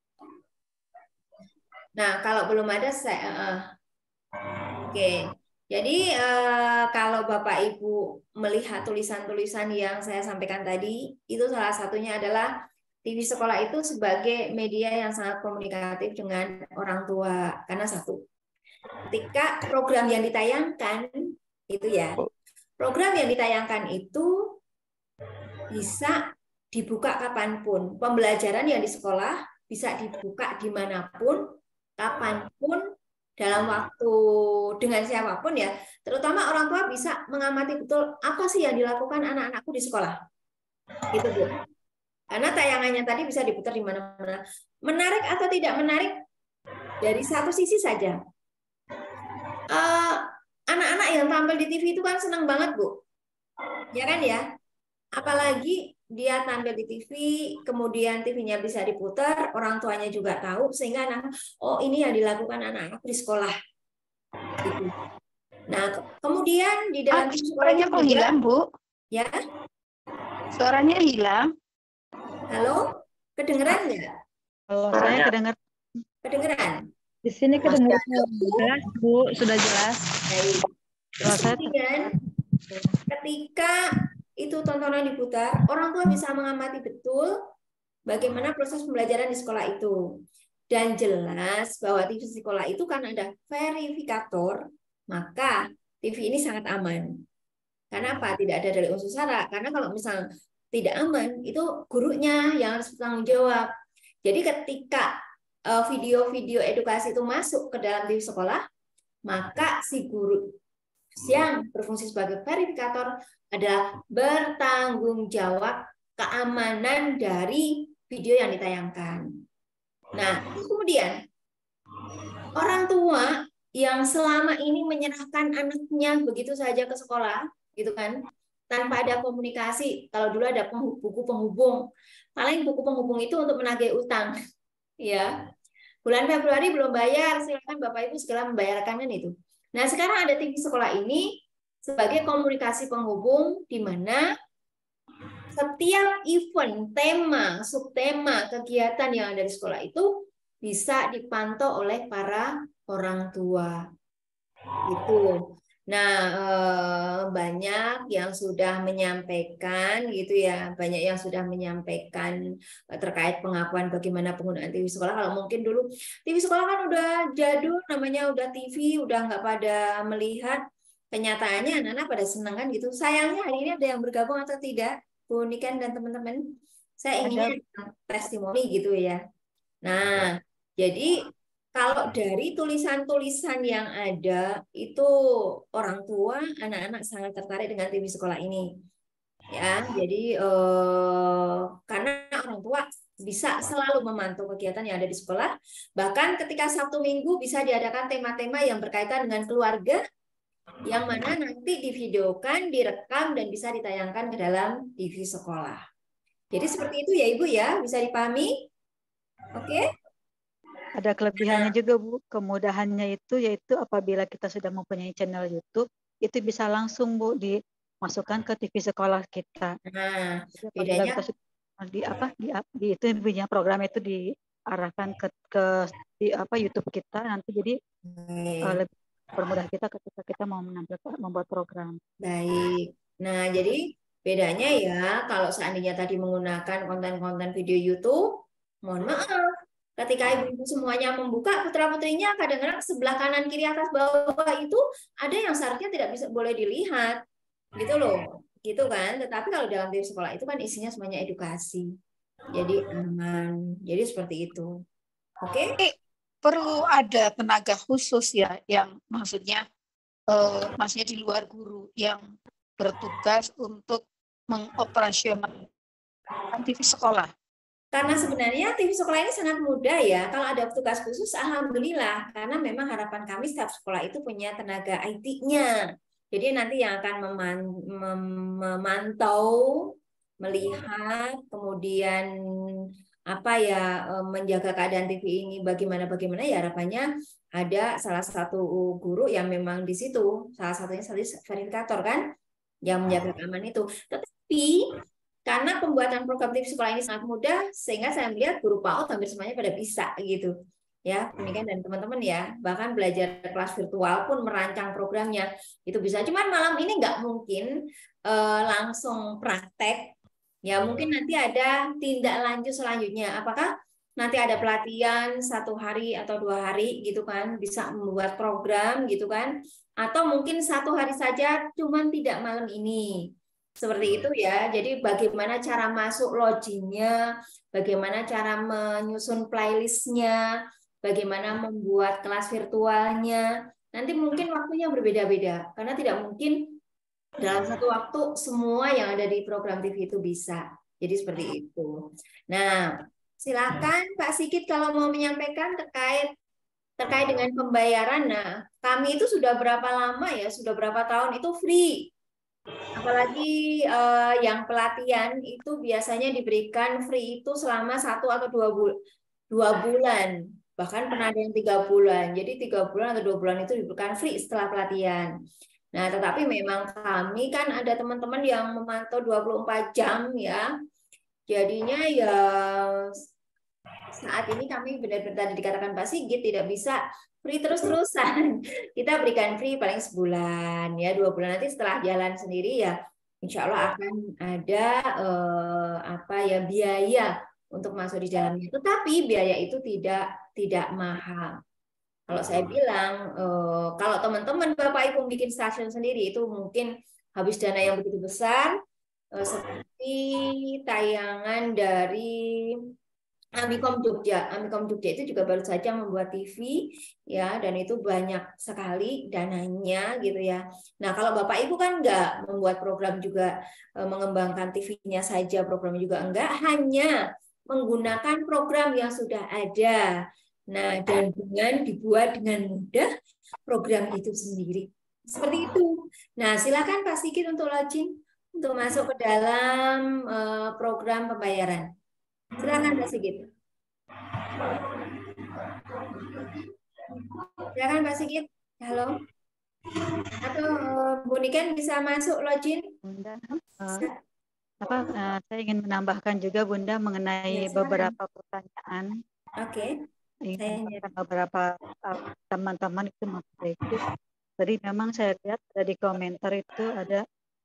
Nah, kalau belum ada saya uh, oke. Jadi uh, kalau Bapak Ibu melihat tulisan-tulisan yang saya sampaikan tadi, itu salah satunya adalah T V sekolah itu sebagai media yang sangat komunikatif dengan orang tua. Karena satu, ketika program yang ditayangkan itu ya, program yang ditayangkan itu bisa dibuka kapanpun. Pembelajaran yang di sekolah bisa dibuka dimanapun, kapanpun, dalam waktu dengan siapapun ya, terutama orang tua bisa mengamati betul apa sih yang dilakukan anak-anakku di sekolah, gitu Bu. Karena tayangannya tadi bisa diputar di mana-mana. Menarik atau tidak menarik dari satu sisi saja. Uh, anak-anak yang tampil di T V itu kan senang banget Bu, ya kan ya. Apalagi dia tampil di T V, kemudian T V-nya bisa diputar, orang tuanya juga tahu, sehingga anak, oh ini yang dilakukan anak-anak di sekolah. Gitu. Nah, kemudian di dalam Ah, suaranya kok hilang, Bu? Ya, Suaranya hilang. halo, kedengeran nggak? Kalau saya kedengar Kedengeran? Di sini kedengaran jelas, Bu, sudah jelas. Baik. kalau saya Kemudian ketika itu tontonan diputar, orang tua bisa mengamati betul bagaimana proses pembelajaran di sekolah itu. Dan jelas bahwa T V sekolah itu kan ada verifikator, maka T V ini sangat aman. Karena apa? Tidak ada dari unsur sara. Karena kalau misalnya tidak aman, itu gurunya yang harus bertanggung jawab. Jadi ketika video-video edukasi itu masuk ke dalam T V sekolah, maka si guru yang berfungsi sebagai verifikator adalah bertanggung jawab keamanan dari video yang ditayangkan. Nah, kemudian orang tua yang selama ini menyerahkan anaknya begitu saja ke sekolah, gitu kan, tanpa ada komunikasi. Kalau dulu ada buku penghubung, paling buku penghubung itu untuk menagih utang, ya. Bulan Februari belum bayar, silakan Bapak Ibu segera membayarkan kan itu. Nah, sekarang ada T V sekolah ini sebagai komunikasi penghubung di mana setiap event, tema, subtema, kegiatan yang ada di sekolah itu bisa dipantau oleh para orang tua. Gitu. Nah, banyak yang sudah menyampaikan gitu ya, banyak yang sudah menyampaikan terkait pengakuan bagaimana penggunaan T V sekolah. Kalau mungkin dulu T V sekolah kan udah jadul, namanya udah T V, udah nggak pada melihat. Kenyataannya anak-anak pada senang kan gitu. Sayangnya hari ini ada yang bergabung atau tidak, Bu Niken dan teman-teman. Saya inginnya testimoni gitu ya. Nah, jadi kalau dari tulisan-tulisan yang ada itu orang tua, anak-anak sangat tertarik dengan T V sekolah ini. Ya, jadi eh, karena orang tua bisa selalu memantau kegiatan yang ada di sekolah. Bahkan ketika Sabtu Minggu bisa diadakan tema-tema yang berkaitan dengan keluarga, yang mana nanti divideokan, direkam, dan bisa ditayangkan ke dalam T V sekolah. Jadi seperti itu ya Ibu ya, bisa dipahami? Oke? Ada kelebihannya juga Bu, kemudahannya itu yaitu apabila kita sudah mempunyai channel YouTube, itu bisa langsung Bu dimasukkan ke T V sekolah kita. Nah, bedanya kita di apa di, di itu punya program itu diarahkan ke ke di apa YouTube kita nanti jadi uh, lebih permudah kita ketika kita mau menampilkan membuat program. Baik. Nah, jadi bedanya ya kalau seandainya tadi menggunakan konten-konten video YouTube, mohon maaf, ketika ibu-ibu semuanya membuka, putra-putrinya kadang-kadang sebelah kanan, kiri, atas, bawah itu ada yang seharusnya tidak bisa boleh dilihat, gitu loh, gitu kan. Tetapi kalau dalam T V sekolah itu kan isinya semuanya edukasi, jadi aman, jadi seperti itu. Oke? Okay? Perlu ada tenaga khusus ya, yang maksudnya, eh, maksudnya di luar guru yang bertugas untuk mengoperasionalkan T V sekolah. Karena sebenarnya T V sekolah ini sangat mudah ya. Kalau ada tugas khusus, alhamdulillah. Karena memang harapan kami setiap sekolah itu punya tenaga I T-nya. Jadi nanti yang akan memantau, melihat, kemudian apa ya menjaga keadaan T V ini bagaimana bagaimana ya harapannya ada salah satu guru yang memang di situ, salah satunya verifikator kan, yang menjaga keamanan itu. Tetapi karena pembuatan program T V sekolah ini sangat mudah, sehingga saya melihat guru PAUD hampir semuanya pada bisa gitu. Ya, demikian dan teman-teman ya, bahkan belajar kelas virtual pun merancang programnya itu bisa. Cuman malam ini nggak mungkin eh, langsung praktek. Ya, mungkin nanti ada tindak lanjut selanjutnya. Apakah nanti ada pelatihan satu hari atau dua hari gitu kan, bisa membuat program gitu kan, atau mungkin satu hari saja, cuman tidak malam ini. Seperti itu ya. Jadi bagaimana cara masuk login-nya, bagaimana cara menyusun playlist-nya, bagaimana membuat kelas virtualnya. Nanti mungkin waktunya berbeda-beda, karena tidak mungkin dalam satu waktu semua yang ada di program T V itu bisa. Jadi seperti itu. Nah, silakan Pak Sigit kalau mau menyampaikan terkait terkait dengan pembayaran. Nah, kami itu sudah berapa lama ya? Sudah berapa tahun itu free. Apalagi eh, yang pelatihan itu biasanya diberikan free itu selama satu atau dua bulan, dua bulan. Bahkan pernah ada yang tiga bulan. Jadi tiga bulan atau dua bulan itu diberikan free setelah pelatihan. Nah, tetapi memang kami kan ada teman-teman yang memantau dua puluh empat jam ya. Jadinya ya saat ini kami benar-benar dikatakan Pak Sigit tidak bisa free terus-terusan. Kita berikan free paling sebulan ya, dua bulan nanti setelah jalan sendiri ya insya Allah akan ada eh, apa ya biaya untuk masuk di dalamnya. Tetapi biaya itu tidak tidak mahal. Kalau saya bilang, eh, kalau teman-teman Bapak Ibu bikin stasiun sendiri itu mungkin habis dana yang begitu besar, eh, seperti tayangan dari Amikom Jogja. Amikom Jogja itu juga baru saja membuat T V ya, dan itu banyak sekali dananya gitu ya. Nah, kalau Bapak Ibu kan nggak membuat program juga eh, mengembangkan T V-nya saja, program juga enggak, hanya menggunakan program yang sudah ada. Nah, dan dengan dibuat dengan mudah program itu sendiri. Seperti itu. Nah, silakan Pak Sigit untuk login untuk masuk ke dalam uh, program pembayaran. Silakan Pak Sigit. Silakan Pak Sigit. Halo. Atau uh, Bu Niken bisa masuk login? Bunda, uh, apa uh, saya ingin menambahkan juga Bunda mengenai Ya, beberapa pertanyaan. Oke. Ingin menambahkan beberapa teman-teman uh, itu memperbaiki. Tadi memang saya lihat ada di komentar itu ada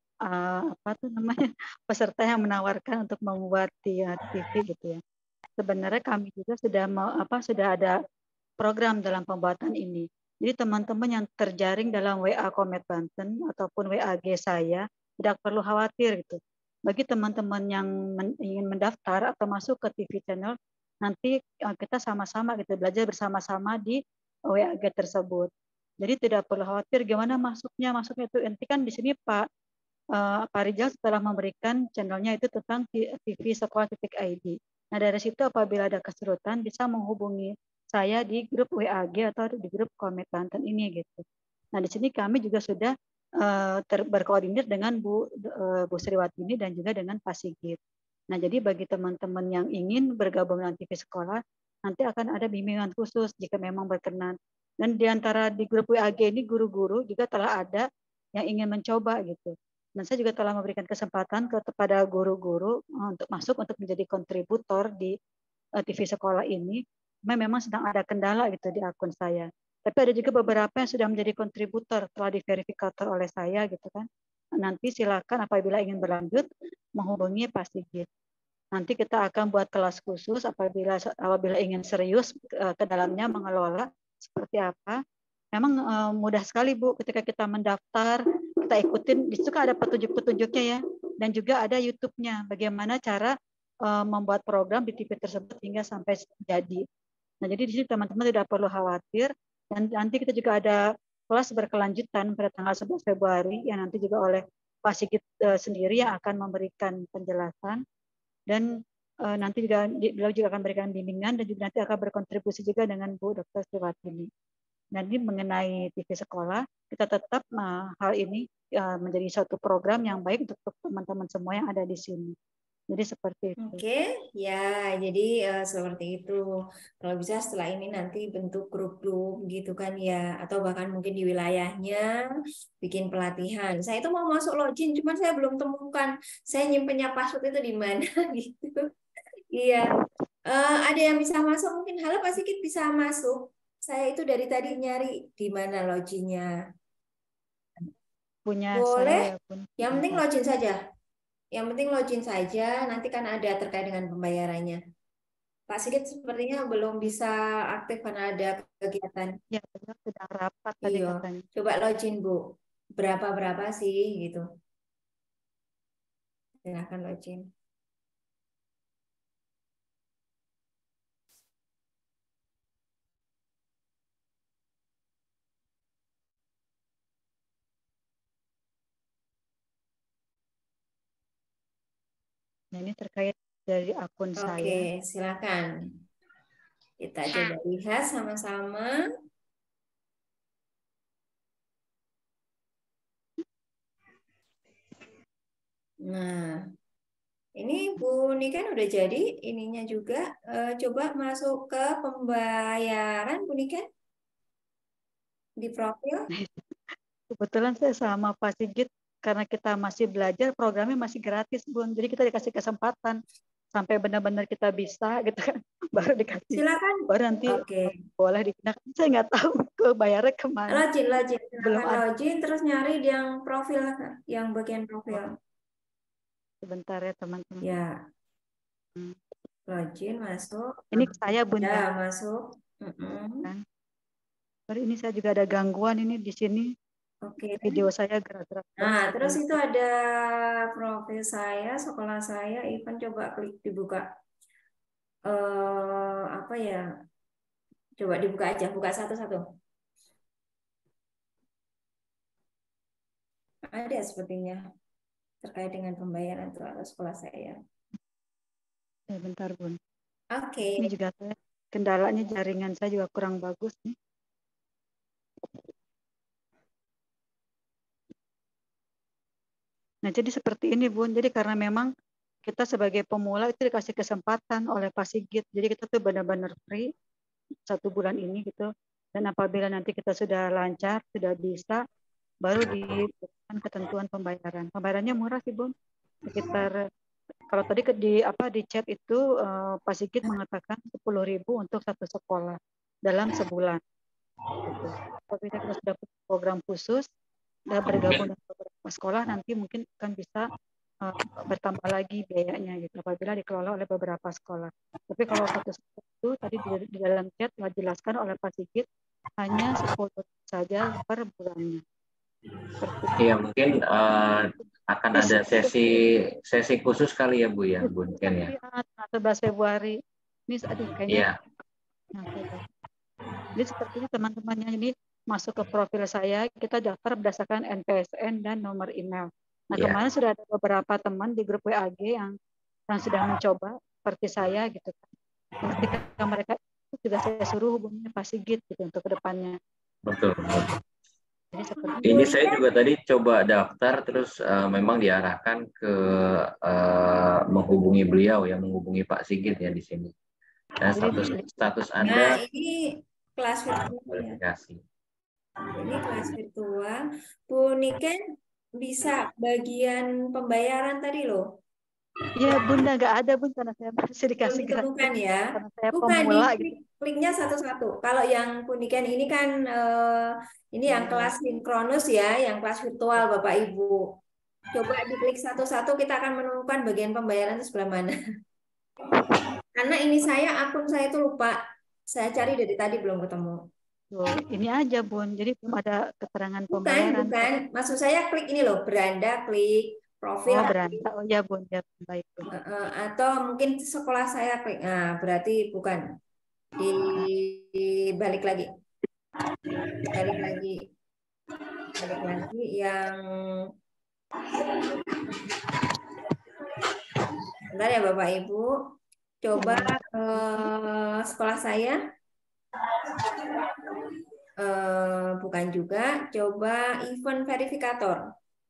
uh, apa tuh namanya peserta yang menawarkan untuk membuat di uh, T V gitu ya. Sebenarnya kami juga sudah mau apa sudah ada program dalam pembuatan ini. Jadi teman-teman yang terjaring dalam W A Komet Banten ataupun W A G saya tidak perlu khawatir gitu. Bagi teman-teman yang men ingin mendaftar atau masuk ke T V channel, nanti uh, kita sama-sama gitu belajar bersama-sama di W A G tersebut. Jadi tidak perlu khawatir gimana masuknya, masuknya itu nanti kan di sini Pak uh, Pak Rijal setelah memberikan channelnya itu tentang T V sekolah titik I D. Nah dari situ apabila ada kesulitan bisa menghubungi saya di grup W A G atau di grup Komet Banten ini gitu. Nah di sini kami juga sudah uh, ter- berkoordinir dengan Bu uh, Bu Sriwatini dan juga dengan Pak Sigit. Nah jadi bagi teman-teman yang ingin bergabung dengan T V sekolah nanti akan ada bimbingan khusus jika memang berkenan. Dan di antara di grup W A G ini guru-guru juga telah ada yang ingin mencoba gitu. Dan saya juga telah memberikan kesempatan kepada guru-guru untuk masuk untuk menjadi kontributor di T V sekolah ini. Memang sedang ada kendala gitu di akun saya. Tapi ada juga beberapa yang sudah menjadi kontributor telah diverifikator oleh saya gitu kan. Nanti silakan apabila ingin berlanjut menghubungi Pak Sigit. Nanti kita akan buat kelas khusus apabila apabila ingin serius ke dalamnya mengelola seperti apa. Memang uh, mudah sekali Bu ketika kita mendaftar, kita ikutin di situ kan ada petunjuk-petunjuknya ya, dan juga ada YouTube-nya bagaimana cara uh, membuat program di T V tersebut hingga sampai jadi. Nah jadi di sini teman-teman tidak perlu khawatir, dan nanti kita juga ada kelas berkelanjutan pada tanggal sebelas Februari yang nanti juga oleh Pak Sigit uh, sendiri yang akan memberikan penjelasan, dan uh, nanti juga beliau juga akan memberikan bimbingan dan juga nanti akan berkontribusi juga dengan Bu Doktor Sriwatini. Nanti mengenai T V sekolah, kita tetap uh, hal ini uh, menjadi suatu program yang baik untuk teman-teman semua yang ada di sini. Jadi seperti itu. Oke, ya, jadi uh, seperti itu. Kalau bisa setelah ini nanti bentuk grup-grup gitu kan ya, atau bahkan mungkin di wilayahnya bikin pelatihan. Saya itu mau masuk login, cuman saya belum temukan. Saya nyimpennya password itu di mana gitu. Iya, uh, ada yang bisa masuk mungkin. Halo Pak Sigit bisa masuk. Saya itu dari tadi nyari di mana loginnya. Punya Boleh. saya pun. Yang penting login saja. Yang penting login saja. Nanti kan ada terkait dengan pembayarannya. Pak Sigit sepertinya belum bisa aktif karena ada kegiatan. Ya, sedang rapat tadi iya. katanya. Coba login Bu. Berapa berapa sih gitu. Silahkan login. Nah, ini terkait dari akun Oke, saya. Oke, silakan. Kita coba lihat sama-sama. Nah, ini Bu Niken udah jadi ininya juga. E, coba masuk ke pembayaran Bu Niken di profil. Kebetulan saya sama Pak Sigit, karena kita masih belajar, programnya masih gratis, Bun. Jadi kita dikasih kesempatan sampai benar-benar kita bisa gitu kan, baru dikasih, Silakan. baru nanti Oke. boleh digunakan. Saya nggak tahu ke bayarnya kemana. Login, login. Belum Silakan ada. login, terus nyari di yang profil, yang bagian profil. Sebentar ya teman-teman. Ya. Hmm. Login, masuk. Ini saya Bun Ya, ya. masuk. Mm-mm. Kan. Baru ini saya juga ada gangguan ini di sini. Oke. Video saya gerak-gerak. Nah, terus itu ada profil saya, sekolah saya, Ivan coba klik dibuka. Eh, apa ya? Coba dibuka aja, buka satu-satu. Ada sepertinya terkait dengan pembayaran itu atau sekolah saya. Ya, bentar Bun. Oke. Ini juga saya, kendalanya jaringan saya juga kurang bagus nih. Nah, jadi seperti ini, Bun. Jadi karena memang kita sebagai pemula itu dikasih kesempatan oleh Pak Sigit. Jadi kita tuh benar-benar free satu bulan ini gitu. Dan apabila nanti kita sudah lancar, sudah bisa, baru diberikan ketentuan pembayaran. Pembayarannya murah sih, Bun. Sekitar kalau tadi ke- di apa di chat itu eh, Pak Sigit mengatakan sepuluh ribu untuk satu sekolah dalam sebulan. Gitu. Apabila kita sudah punya program khusus, sudah bergabung dengan beberapa sekolah, nanti mungkin akan bisa uh, bertambah lagi biayanya gitu apabila dikelola oleh beberapa sekolah. Tapi kalau satu sekolah itu tadi di, di dalam chat telah dijelaskan oleh Pak Sigit hanya sepuluh saja per bulannya. Iya, mungkin uh, akan ada sesi sesi khusus kali ya Bu ya, Bu Ken ya. sebelas Februari. Ini aduh kayaknya. Iya. Nah, jadi sepertinya teman-temannya ini masuk ke profil saya, kita daftar berdasarkan N P S N dan nomor email. Nah, Yeah. kemarin sudah ada beberapa teman di grup W A G yang yang sudah mencoba seperti saya gitu kan. Ketika mereka itu juga saya suruh hubungi Pak Sigit gitu untuk kedepannya. Betul. betul. Jadi seperti ini saya juga tadi coba daftar terus uh, memang diarahkan ke uh, menghubungi beliau ya, menghubungi Pak Sigit ya di sini. Dan status status Anda. Nah, ini kelas virtual ya. Verifikasi. Ini kelas virtual. Bu Niken bisa bagian pembayaran tadi loh. Iya Bunda, nggak ada Bun karena saya masih dikasih gratis. Bukan ya. Karena saya Bukan pemula di gitu. kliknya satu-satu. Kalau yang Bu Niken ini kan uh, ini yang kelas sinkronus ya, yang kelas virtual Bapak Ibu. Coba diklik satu-satu, kita akan menemukan bagian pembayaran itu sebelah mana. Karena ini saya, akun saya itu lupa. Saya cari dari tadi belum ketemu. Oh, ini aja Bun, jadi belum ada keterangan Bukan, pembayaran. bukan. Maksud saya klik ini loh, beranda, klik profil. Oh, beranda. Oh ya Bun, ya baik. Bun. Uh, atau mungkin sekolah saya klik. Nah, berarti bukan. Di, di balik lagi. Balik lagi. Balik lagi yang bentar ya Bapak Ibu. Coba uh, sekolah saya. Uh, bukan juga. Coba event verifikator.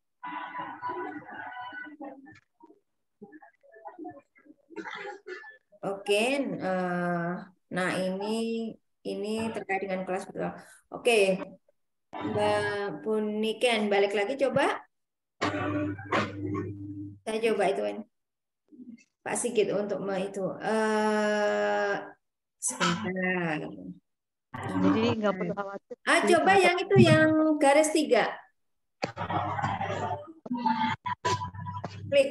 Oke. Uh, nah ini ini terkait dengan kelas virtual. Oke. Mbak Puniken balik lagi coba. Saya coba itu kan. Pak Sigit untuk itu. Uh, sebentar. Jadi nggak perlu khawatir. Ah, coba yang itu yang garis tiga. Klik.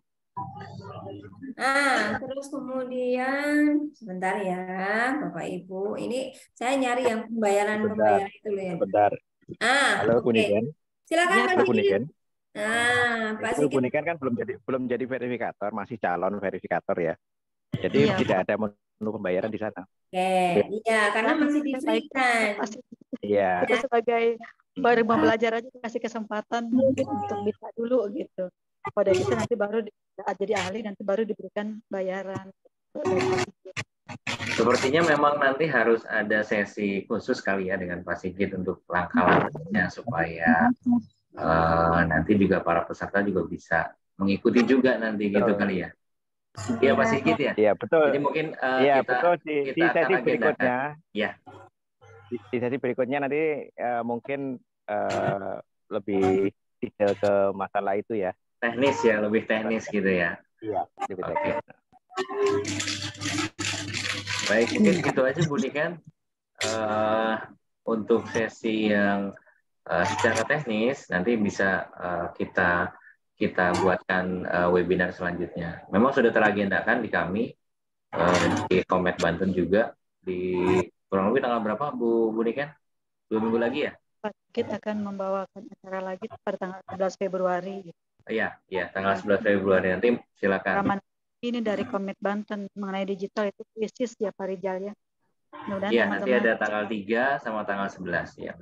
Nah, terus kemudian sebentar ya, Bapak Ibu. Ini saya nyari yang pembayaran pembayaran itu loh ya. Sebentar. Ah, halo oke. Puniken. Silakan ya, Pak Puniken. Nah, Pak Itu Puniken kan belum jadi belum jadi verifikator, masih calon verifikator ya. Jadi iya. tidak ada menu pembayaran di sana. Oke, iya karena masih diberikan. Iya. Kita sebagai baru mau belajar aja kasih kesempatan mungkin untuk bisa dulu gitu. Pada kita nanti baru jadi ahli nanti baru diberikan bayaran. Sepertinya memang nanti harus ada sesi khusus kali ya dengan Pak Sigit untuk langkah-langkahnya supaya uh, nanti juga para peserta juga bisa mengikuti juga nanti gitu oh. kali ya. Iya Pak Sigit ya. Iya betul. Jadi mungkin uh, ya, kita betul. Di, kita di sesi berikutnya. Ya. Di, di sesi berikutnya nanti uh, mungkin uh, lebih detail ke masalah itu ya. Teknis ya, lebih teknis gitu ya. Iya, lebih Oke. teknis. Baik, mungkin gitu aja Bu Niken. Uh, untuk sesi yang uh, secara teknis nanti bisa uh, kita kita buatkan uh, webinar selanjutnya. Memang sudah teragendakan di kami uh, di Komet Banten juga di kurang lebih tanggal berapa Bu Bu Niken? Dua minggu lagi ya? Kita akan membawakan acara lagi pada tanggal sebelas Februari. Iya, iya, tanggal sebelas Februari nanti silakan. Raman ini dari Komet Banten mengenai digital itu krisis ya Pak Rijal ya. Mudah-mudahan Iya, nanti teman-teman ada tanggal tiga sama tanggal sebelas ya.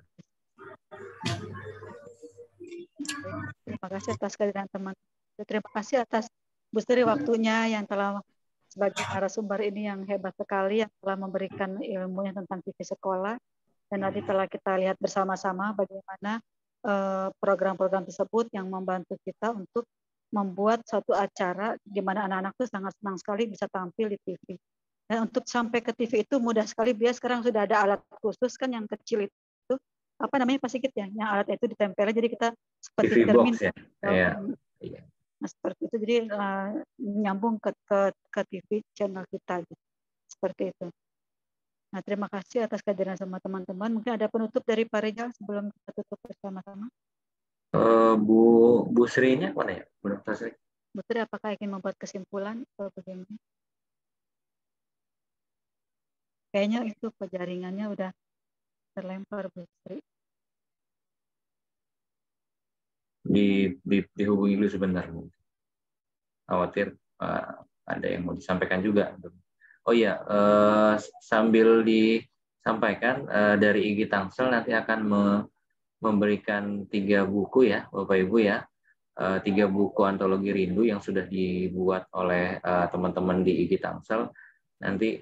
Terima kasih atas kehadiran teman. Terima kasih atas Bu Sri waktunya yang telah sebagai narasumber ini yang hebat sekali yang telah memberikan ilmunya tentang T V sekolah. Dan nanti telah kita lihat bersama-sama bagaimana program-program uh, tersebut yang membantu kita untuk membuat suatu acara di mana anak-anak itu sangat senang sekali bisa tampil di T V. Dan untuk sampai ke T V itu mudah sekali, biar sekarang sudah ada alat khusus kan yang kecil itu, apa namanya Pak Sigit ya, yang alat itu ditempel, jadi kita seperti T V termin. box ya. Iya. Iya. Nah, seperti itu, jadi uh, nyambung ke, ke, ke T V channel kita, gitu. Seperti itu. Nah, terima kasih atas kehadiran sama teman-teman. Mungkin ada penutup dari Pak Rijal sebelum kita tutup bersama-sama. Uh, Bu Bu Sri-nya mana ya? Bu Dokter Sri. Bu Sri, apakah ingin membuat kesimpulan atau bagaimana? Kayaknya itu jaringannya udah terlempar, Bu Sri. Di, di dihubungi dulu sebentar, Bu. Khawatir uh, ada yang mau disampaikan juga. Oh iya, uh, sambil disampaikan uh, dari I G I Tangsel nanti akan me memberikan tiga buku ya, Bapak Ibu ya, uh, tiga buku antologi rindu yang sudah dibuat oleh teman-teman uh, di I G I Tangsel. Nanti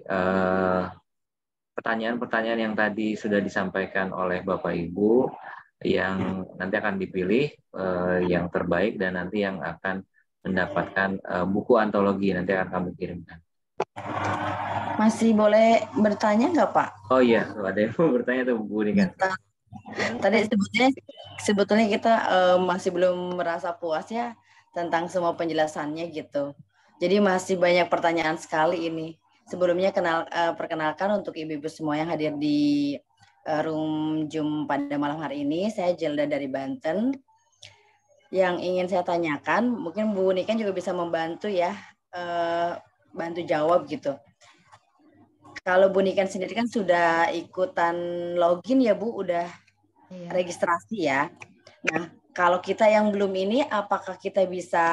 pertanyaan-pertanyaan uh, yang tadi sudah disampaikan oleh Bapak Ibu yang nanti akan dipilih uh, yang terbaik dan nanti yang akan mendapatkan uh, buku antologi nanti akan kami kirimkan. Masih boleh bertanya nggak Pak? Oh iya, ada yang mau bertanya tuh Bu Niken. Tadi sebetulnya sebetulnya kita uh, masih belum merasa puas ya tentang semua penjelasannya gitu. Jadi masih banyak pertanyaan sekali ini. Sebelumnya kenal uh, perkenalkan untuk ibu-ibu semua yang hadir di uh, room Zoom pada malam hari ini. Saya Jelda dari Banten. Yang ingin saya tanyakan, mungkin Bu Niken juga bisa membantu ya, uh, bantu jawab gitu. Kalau Bu Niken sendiri kan sudah ikutan login ya Bu, udah iya. Registrasi ya. Nah, kalau kita yang belum ini, apakah kita bisa,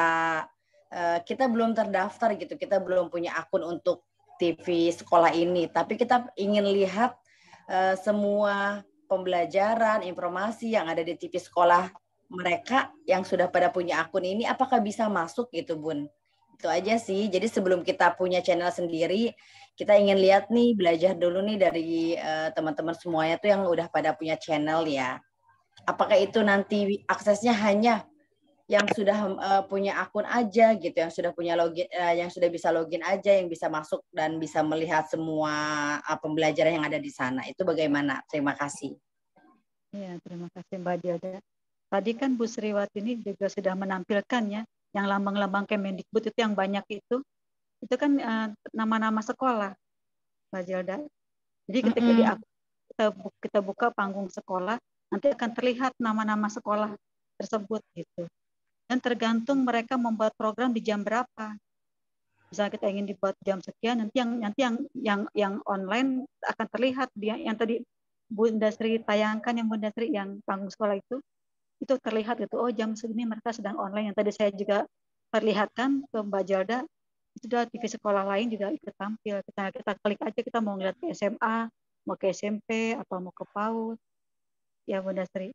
uh, kita belum terdaftar gitu, kita belum punya akun untuk T V sekolah ini, tapi kita ingin lihat uh, semua pembelajaran, informasi yang ada di T V sekolah mereka yang sudah pada punya akun ini, apakah bisa masuk gitu Bun? Itu aja sih. Jadi sebelum kita punya channel sendiri, kita ingin lihat nih, belajar dulu nih dari uh, teman-teman semuanya tuh yang udah pada punya channel ya. Apakah itu nanti aksesnya hanya yang sudah uh, punya akun aja gitu, yang sudah punya login, uh, yang sudah bisa login aja, yang bisa masuk dan bisa melihat semua uh, pembelajaran yang ada di sana. Itu bagaimana? Terima kasih. Iya, terima kasih Mbak Jelda. Tadi kan Bu Sriwati ini juga sudah menampilkan ya, yang lambang-lambang Kemendikbud itu yang banyak itu, itu kan uh, nama-nama sekolah, Mbak Jelda. Jadi ketika mm-hmm. di, kita, kita buka panggung sekolah, nanti akan terlihat nama-nama sekolah tersebut gitu. Dan tergantung mereka membuat program di jam berapa. Misalnya kita ingin dibuat jam sekian, nanti yang nanti yang yang yang online akan terlihat dia yang tadi Bunda Sri tayangkan, yang Bunda Sri yang panggung sekolah itu, itu terlihat gitu. Oh jam segini mereka sedang online. Yang tadi saya juga perlihatkan ke Mbak Jelda, itu sudah T V sekolah lain juga ikut tampil. Kita kita klik aja, kita mau ngeliat ke S M A, mau ke S M P, atau mau ke PAUD. Ya Bunda Sri.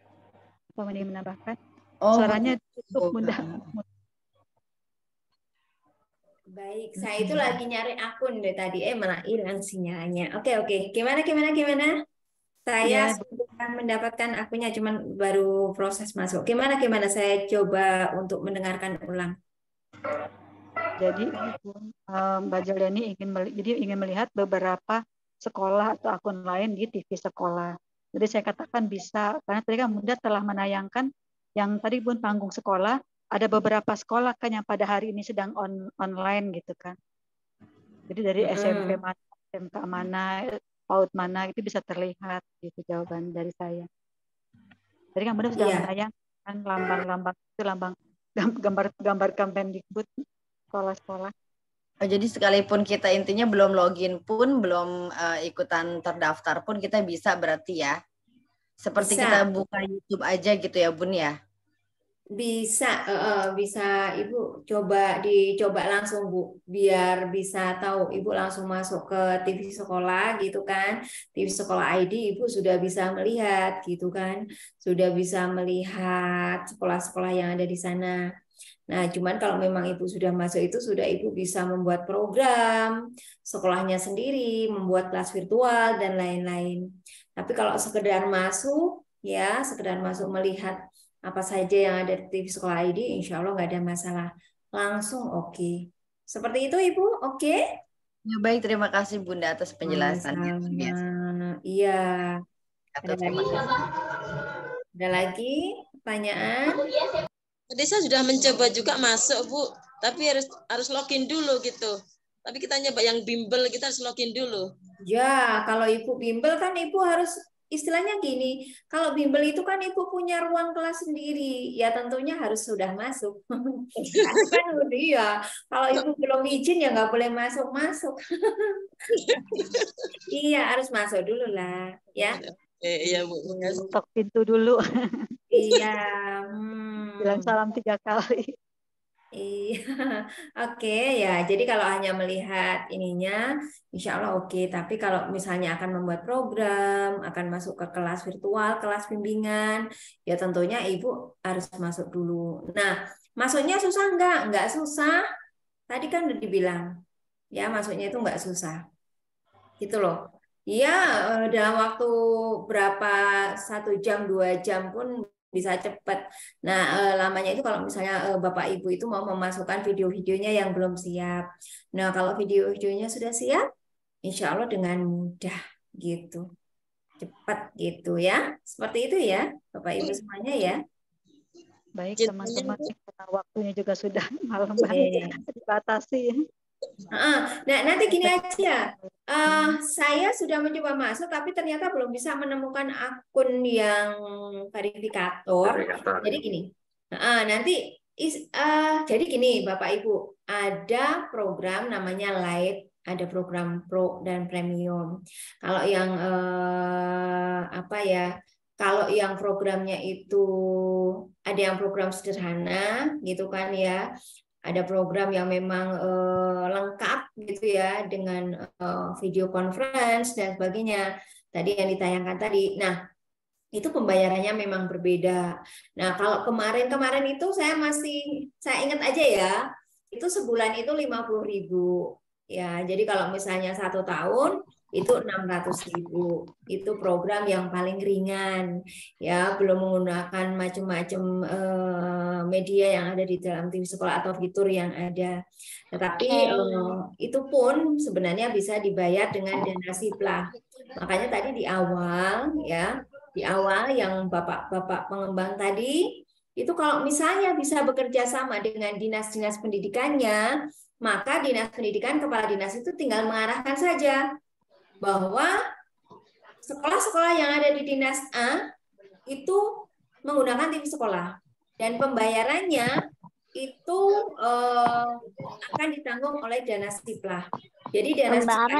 Apa ini menambahkan? Oh, suaranya tutup Bunda. Baik, saya itu lagi nyari akun deh tadi, eh malah hilang sinyalnya. Oke oke, gimana gimana gimana? Saya ya. Sudah mendapatkan akunnya, cuman baru proses masuk. Gimana gimana? Saya coba untuk mendengarkan ulang. Jadi Mbak Jelda ini ingin jadi ingin melihat beberapa sekolah atau akun lain di T V sekolah. Jadi saya katakan bisa, karena tadi kan Bunda telah menayangkan yang tadi Bun panggung sekolah, ada beberapa sekolah kan yang pada hari ini sedang on, online gitu kan. Jadi dari S M P mana, S M K mana, PAUD mana, itu bisa terlihat gitu jawaban dari saya. Tadi kan Bunda sudah Iya. menayangkan lambang-lambang itu lambang gambar-gambar Kemendikbud sekolah-sekolah. Oh, jadi sekalipun kita intinya belum login pun, belum uh, ikutan terdaftar pun kita bisa berarti ya? Seperti Bisa. kita buka YouTube aja gitu ya Bun ya? Bisa, uh, uh, bisa Ibu coba dicoba langsung Bu, biar bisa tahu. Ibu langsung masuk ke T V sekolah gitu kan, T V sekolah I D Ibu sudah bisa melihat gitu kan, sudah bisa melihat sekolah-sekolah yang ada di sana. Nah, cuman kalau memang Ibu sudah masuk itu, sudah Ibu bisa membuat program, sekolahnya sendiri, membuat kelas virtual, dan lain-lain. Tapi kalau sekedar masuk, ya, sekedar masuk melihat apa saja yang ada di T V sekolah I D, insya Allah nggak ada masalah. Langsung oke. Okay. Seperti itu Ibu, oke? Okay? Ya baik, terima kasih Bunda atas penjelasannya. Iya. Ada lagi? Ada lagi pertanyaan? Tadi saya sudah mencoba juga masuk Bu, tapi harus harus login dulu gitu. Tapi kita nyoba yang bimbel, kita harus login dulu. Ya, kalau Ibu bimbel kan Ibu harus istilahnya gini, kalau bimbel itu kan Ibu punya ruang kelas sendiri, ya tentunya harus sudah masuk. Kan iya, kalau Ibu belum izin ya nggak boleh masuk-masuk. Iya, harus masuk dulu lah, ya. Eh, iya Bu. Tok pintu dulu. Iya. Hmm. Bilang salam tiga kali. Iya, oke ya. Jadi kalau hanya melihat ininya, insya Allah oke. Tapi kalau misalnya akan membuat program, akan masuk ke kelas virtual, kelas bimbingan, ya tentunya Ibu harus masuk dulu. Nah, masuknya susah enggak? Enggak susah. Tadi kan udah dibilang, ya masuknya itu enggak susah. Gitu loh. Iya, dalam waktu berapa, satu jam, dua jam pun bisa cepat. Nah, lamanya itu kalau misalnya Bapak Ibu itu mau memasukkan video-videonya yang belum siap. Nah, kalau video-videonya sudah siap, insya Allah dengan mudah gitu. Cepat gitu ya. Seperti itu ya, Bapak Ibu semuanya ya. Baik teman-teman, karena waktunya juga sudah malam banget dibatasi. Nah, nanti gini aja, uh, saya sudah mencoba masuk, tapi ternyata belum bisa menemukan akun yang verifikator. verifikator. Jadi gini, uh, nanti is, uh, jadi gini, Bapak Ibu, ada program namanya Lite, ada program Pro dan Premium. Kalau yang uh, apa ya? Kalau yang programnya itu ada yang program sederhana, gitu kan ya. Ada program yang memang uh, lengkap gitu ya dengan uh, video conference dan sebagainya. Tadi yang ditayangkan tadi. Nah, itu pembayarannya memang berbeda. Nah, kalau kemarin-kemarin itu saya masih saya ingat aja ya, itu sebulan itu lima puluh ribu. Ya, jadi kalau misalnya satu tahun itu enam ratus ribu. Itu program yang paling ringan, ya, belum menggunakan macam-macam uh, media yang ada di dalam T V sekolah atau fitur yang ada. Tetapi uh, itu pun sebenarnya bisa dibayar dengan dana siplah. Makanya tadi di awal, ya, di awal yang bapak-bapak pengembang tadi, itu kalau misalnya bisa bekerja sama dengan dinas-dinas pendidikannya, maka dinas pendidikan, kepala dinas itu tinggal mengarahkan saja bahwa sekolah-sekolah yang ada di dinas A itu menggunakan T V sekolah dan pembayarannya itu eh, akan ditanggung oleh dana siplah. Jadi dana siplah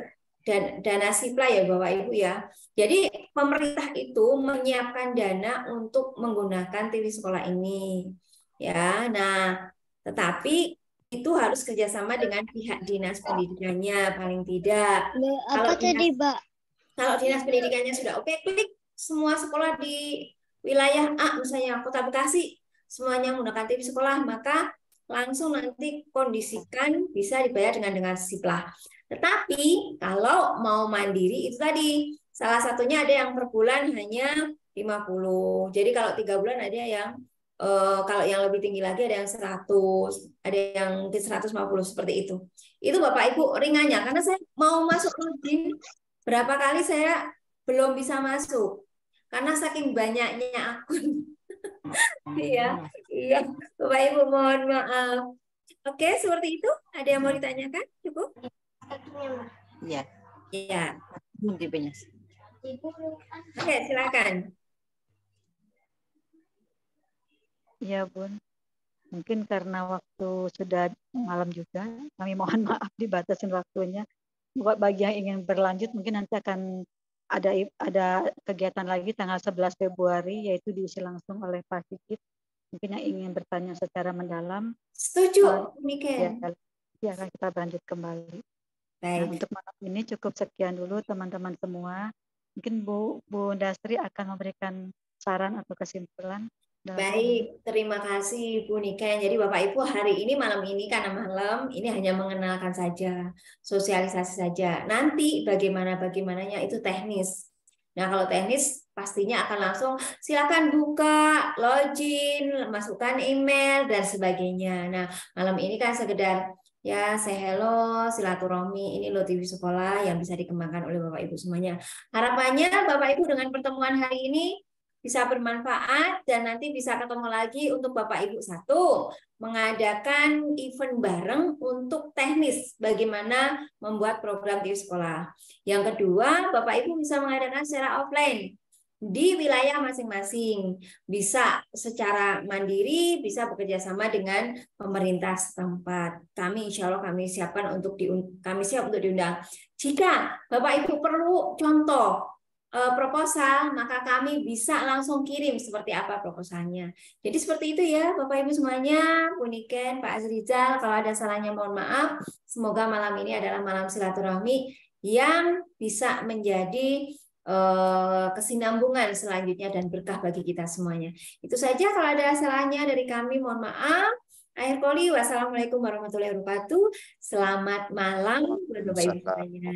dan dana siplah ya Bapak Ibu ya. Jadi pemerintah itu menyiapkan dana untuk menggunakan T V sekolah ini. Ya, nah tetapi itu harus kerjasama dengan pihak dinas pendidikannya paling tidak. Apa kalau tadi, dinas, Mbak? Kalau dinas pendidikannya sudah oke, klik semua sekolah di wilayah A, misalnya Kota Bekasi, semuanya menggunakan T V sekolah, maka langsung nanti kondisikan bisa dibayar dengan dengan siplah. Tetapi kalau mau mandiri itu tadi, salah satunya ada yang per bulan hanya lima puluh. Jadi kalau tiga bulan ada yang Uh, kalau yang lebih tinggi lagi ada yang seratus, ada yang mungkin seratus lima puluh seperti itu. Itu Bapak Ibu ringannya, karena saya mau masuk login berapa kali saya belum bisa masuk karena saking banyaknya akun. Iya, iya, Bapak Ibu mohon maaf. Oke, seperti itu. Ada yang mau ditanyakan? Cukup? Iya. Iya. Tipenya. Oke, silakan. Iya, Bun. Mungkin karena waktu sudah malam juga, kami mohon maaf dibatasin waktunya. Buat bagi yang ingin berlanjut, mungkin nanti akan ada ada kegiatan lagi tanggal sebelas Februari, yaitu diisi langsung oleh Pak Sigit. Mungkin yang ingin bertanya secara mendalam. Setuju, uh, Niken. Ya, ya, akan kita lanjut kembali. Baik. Nah, untuk malam ini cukup sekian dulu teman-teman semua. Mungkin Bu Bu Dasri akan memberikan saran atau kesimpulan. Baik, terima kasih Bu Niken. Jadi Bapak Ibu hari ini malam ini karena malam ini hanya mengenalkan saja, sosialisasi saja. Nanti bagaimana bagaimananya itu teknis. Nah kalau teknis pastinya akan langsung silakan buka, login, masukkan email dan sebagainya. Nah malam ini kan sekedar ya say hello, silaturahmi, ini loh T V Sekolah yang bisa dikembangkan oleh Bapak Ibu semuanya. Harapannya Bapak Ibu dengan pertemuan hari ini bisa bermanfaat dan nanti bisa ketemu lagi untuk Bapak Ibu. Satu, mengadakan event bareng untuk teknis bagaimana membuat program di sekolah. Yang kedua, Bapak Ibu bisa mengadakan secara offline di wilayah masing-masing. Bisa secara mandiri, bisa bekerja sama dengan pemerintah setempat. Kami insya Allah kami siapkan untuk di, kami siap untuk diundang. Jika Bapak Ibu perlu contoh proposal, maka kami bisa langsung kirim seperti apa proposalnya. Jadi seperti itu ya Bapak Ibu semuanya, Bu Niken, Pak Azrizal, kalau ada salahnya mohon maaf. Semoga malam ini adalah malam silaturahmi yang bisa menjadi uh, kesinambungan selanjutnya dan berkah bagi kita semuanya. Itu saja, kalau ada salahnya dari kami mohon maaf. Akhir kali, wassalamualaikum warahmatullahi wabarakatuh. Selamat malam buat Bapak Ibu semuanya.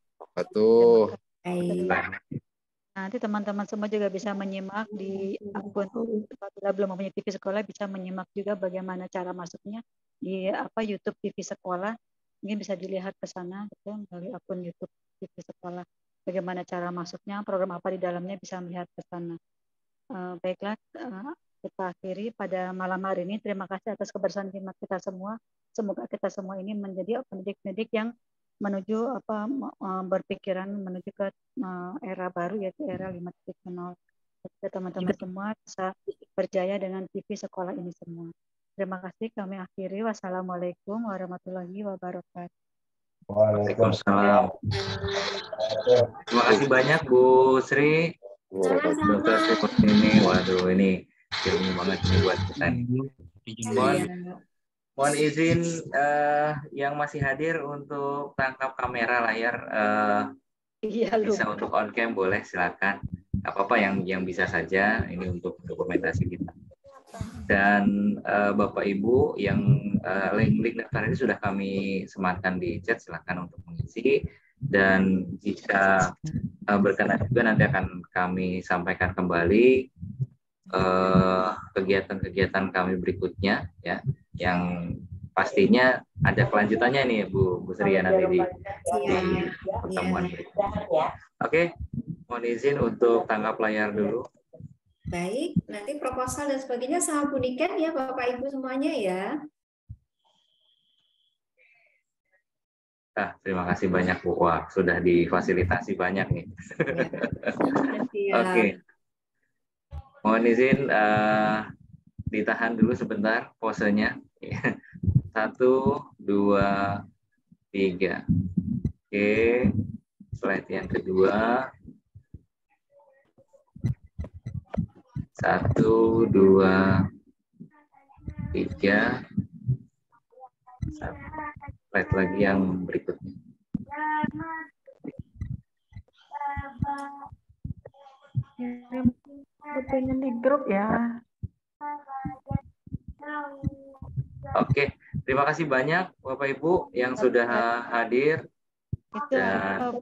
Baik. Nanti teman-teman semua juga bisa menyimak di akun, apabila belum mempunyai T V Sekolah bisa menyimak juga bagaimana cara masuknya di apa YouTube T V Sekolah. Mungkin bisa dilihat ke sana gitu, melalui akun YouTube T V Sekolah. Bagaimana cara masuknya, program apa di dalamnya bisa melihat ke sana. Uh, baiklah, uh, kita akhiri pada malam hari ini. Terima kasih atas kebersamaan kita semua. Semoga kita semua ini menjadi pendidik-pendidik yang menuju apa berpikiran menuju ke era baru yaitu era lima titik nol. Teman-teman semua bisa berjaya dengan T V Sekolah ini semua. Terima kasih, kami akhiri. Wassalamualaikum warahmatullahi wabarakatuh. Waalaikumsalam. Terima kasih banyak Bu Sri. Dokter Sri ini, waduh ini ilmu banget ini buat kita. Mohon Mohon izin uh, yang masih hadir untuk tangkap kamera layar uh, iya, bisa untuk on cam boleh silakan. Apa-apa yang yang bisa saja ini untuk dokumentasi kita. Dan uh, Bapak Ibu yang uh, link-link daftar ini sudah kami sematkan di chat, silakan untuk mengisi. Dan jika uh, berkenan juga nanti akan kami sampaikan kembali kegiatan-kegiatan uh, kami berikutnya ya, yang pastinya ada kelanjutannya nih Bu Bu Sri ya nanti di, di pertemuan berikutnya. Oke, mohon izin untuk tangkap layar dulu. Baik, nanti proposal dan sebagainya sama Bu Niken ya Bapak Ibu semuanya ya. Ah, terima kasih banyak Bu. Wah, sudah difasilitasi banyak nih. Oke. Okay. Mohon izin uh, ditahan dulu sebentar posenya. Satu, dua, tiga. Oke, slide yang kedua. Satu, dua, tiga. Slide lagi yang berikutnya. Pengen di grup ya. Oke, terima kasih banyak Bapak Ibu yang sudah hadir. Itu dan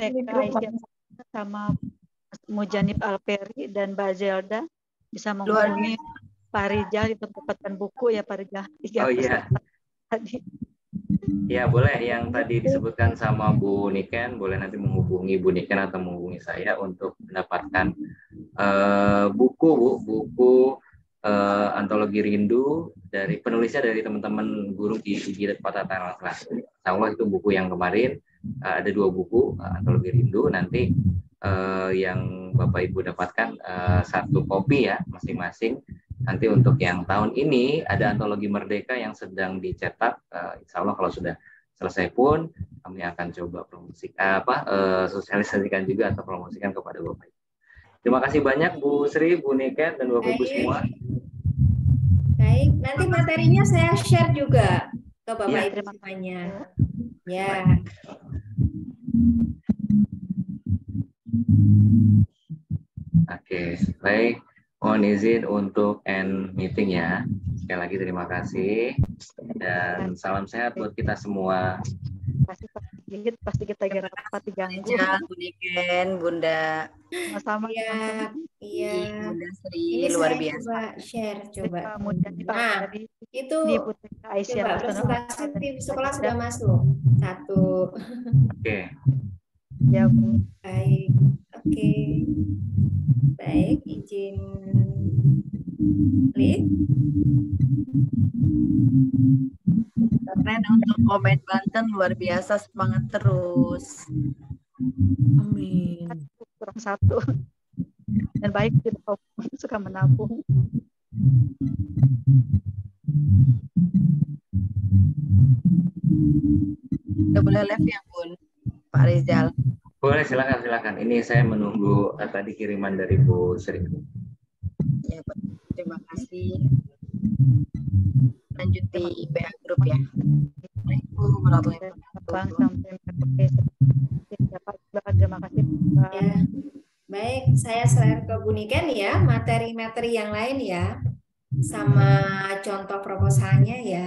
sama Mujanib Alperi dan Mbak Zelda bisa menghubungi Pak Rijal untuk mendapatkan buku ya Pak Rijal. Oh iya. Tadi. Ya, boleh yang tadi disebutkan sama Bu Niken, boleh nanti menghubungi Bu Niken atau menghubungi saya untuk mendapatkan uh, buku, Bu, buku uh, antologi rindu dari penulisnya dari teman-teman guru di I G Kota Tangerang Selatan. Insya Allah itu buku yang kemarin uh, ada dua buku uh, antologi rindu. Nanti uh, yang Bapak Ibu dapatkan uh, satu kopi ya masing-masing. Nanti untuk yang tahun ini ada antologi Merdeka yang sedang dicetak. Uh, insya Allah kalau sudah selesai pun kami akan coba promosikan apa uh, sosialisasikan juga atau promosikan kepada Bapak Ibu. Terima kasih banyak Bu Sri, Bu Niken, dan Bapak Ibu semua. Baik, nanti materinya saya share juga ke Bapak Ya. Ibu semuanya. Ya. Oke, baik. Mohon izin untuk end meeting ya. Sekali lagi terima kasih dan salam sehat buat kita semua. Pasti pasti pasti kita kira rapat diganggu. Ya, Bu Niken, Bunda. Sama-sama. Iya, iya. Bunda Sri, Ini luar saya biasa. coba share coba. Kemudian di Nah, tadi itu di Putri Aisyah coba presentasi tim sekolah sudah masuk. Satu. Oke. Ya, Bu. Baik. Oke. Baik, izin klik. Keren untuk komen Banten, luar biasa, semangat terus. Amin. Kurang satu. Dan baik kita suka menabung. Udah boleh live ya, Bun? Pak Rizal. Boleh, silakan silakan. Ini saya menunggu uh, tadi kiriman dari Bu Sri. Ya, Pak. Terima kasih. Lanjut di B A Group ya. Assalamualaikum warahmatullahi wabarakatuh. Bang sampai terima kasih. Ya. Baik, saya share ke Bu Niken ya, materi-materi yang lain ya, sama contoh proposalnya ya.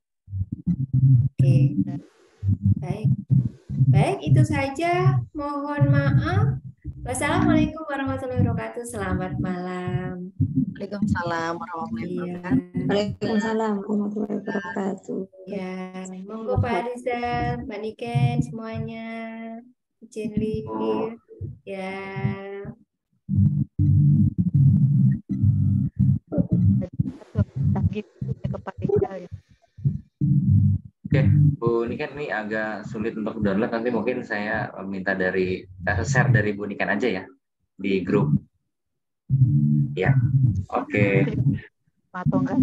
Oke, baik. Baik, itu saja. Mohon maaf. Wassalamualaikum warahmatullahi wabarakatuh. Selamat malam. Waalaikumsalam warahmatullahi wabarakatuh. Waalaikumsalam warahmatullahi wabarakatuh. Ya, monggo Pak Rizal, Mbak Niken semuanya. Izin live. Ya. Oke, Bu Niken ini agak sulit untuk download. Nanti mungkin saya minta dari share dari Bu Niken aja ya di grup. Ya, oke. Atau enggak?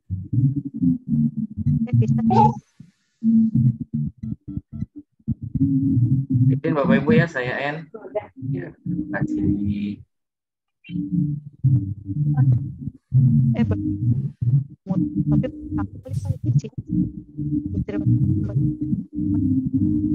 Eh, bisa. Izin Bapak Ibu ya, saya N. Ya, terima kasih. Eh, tapi aku sih.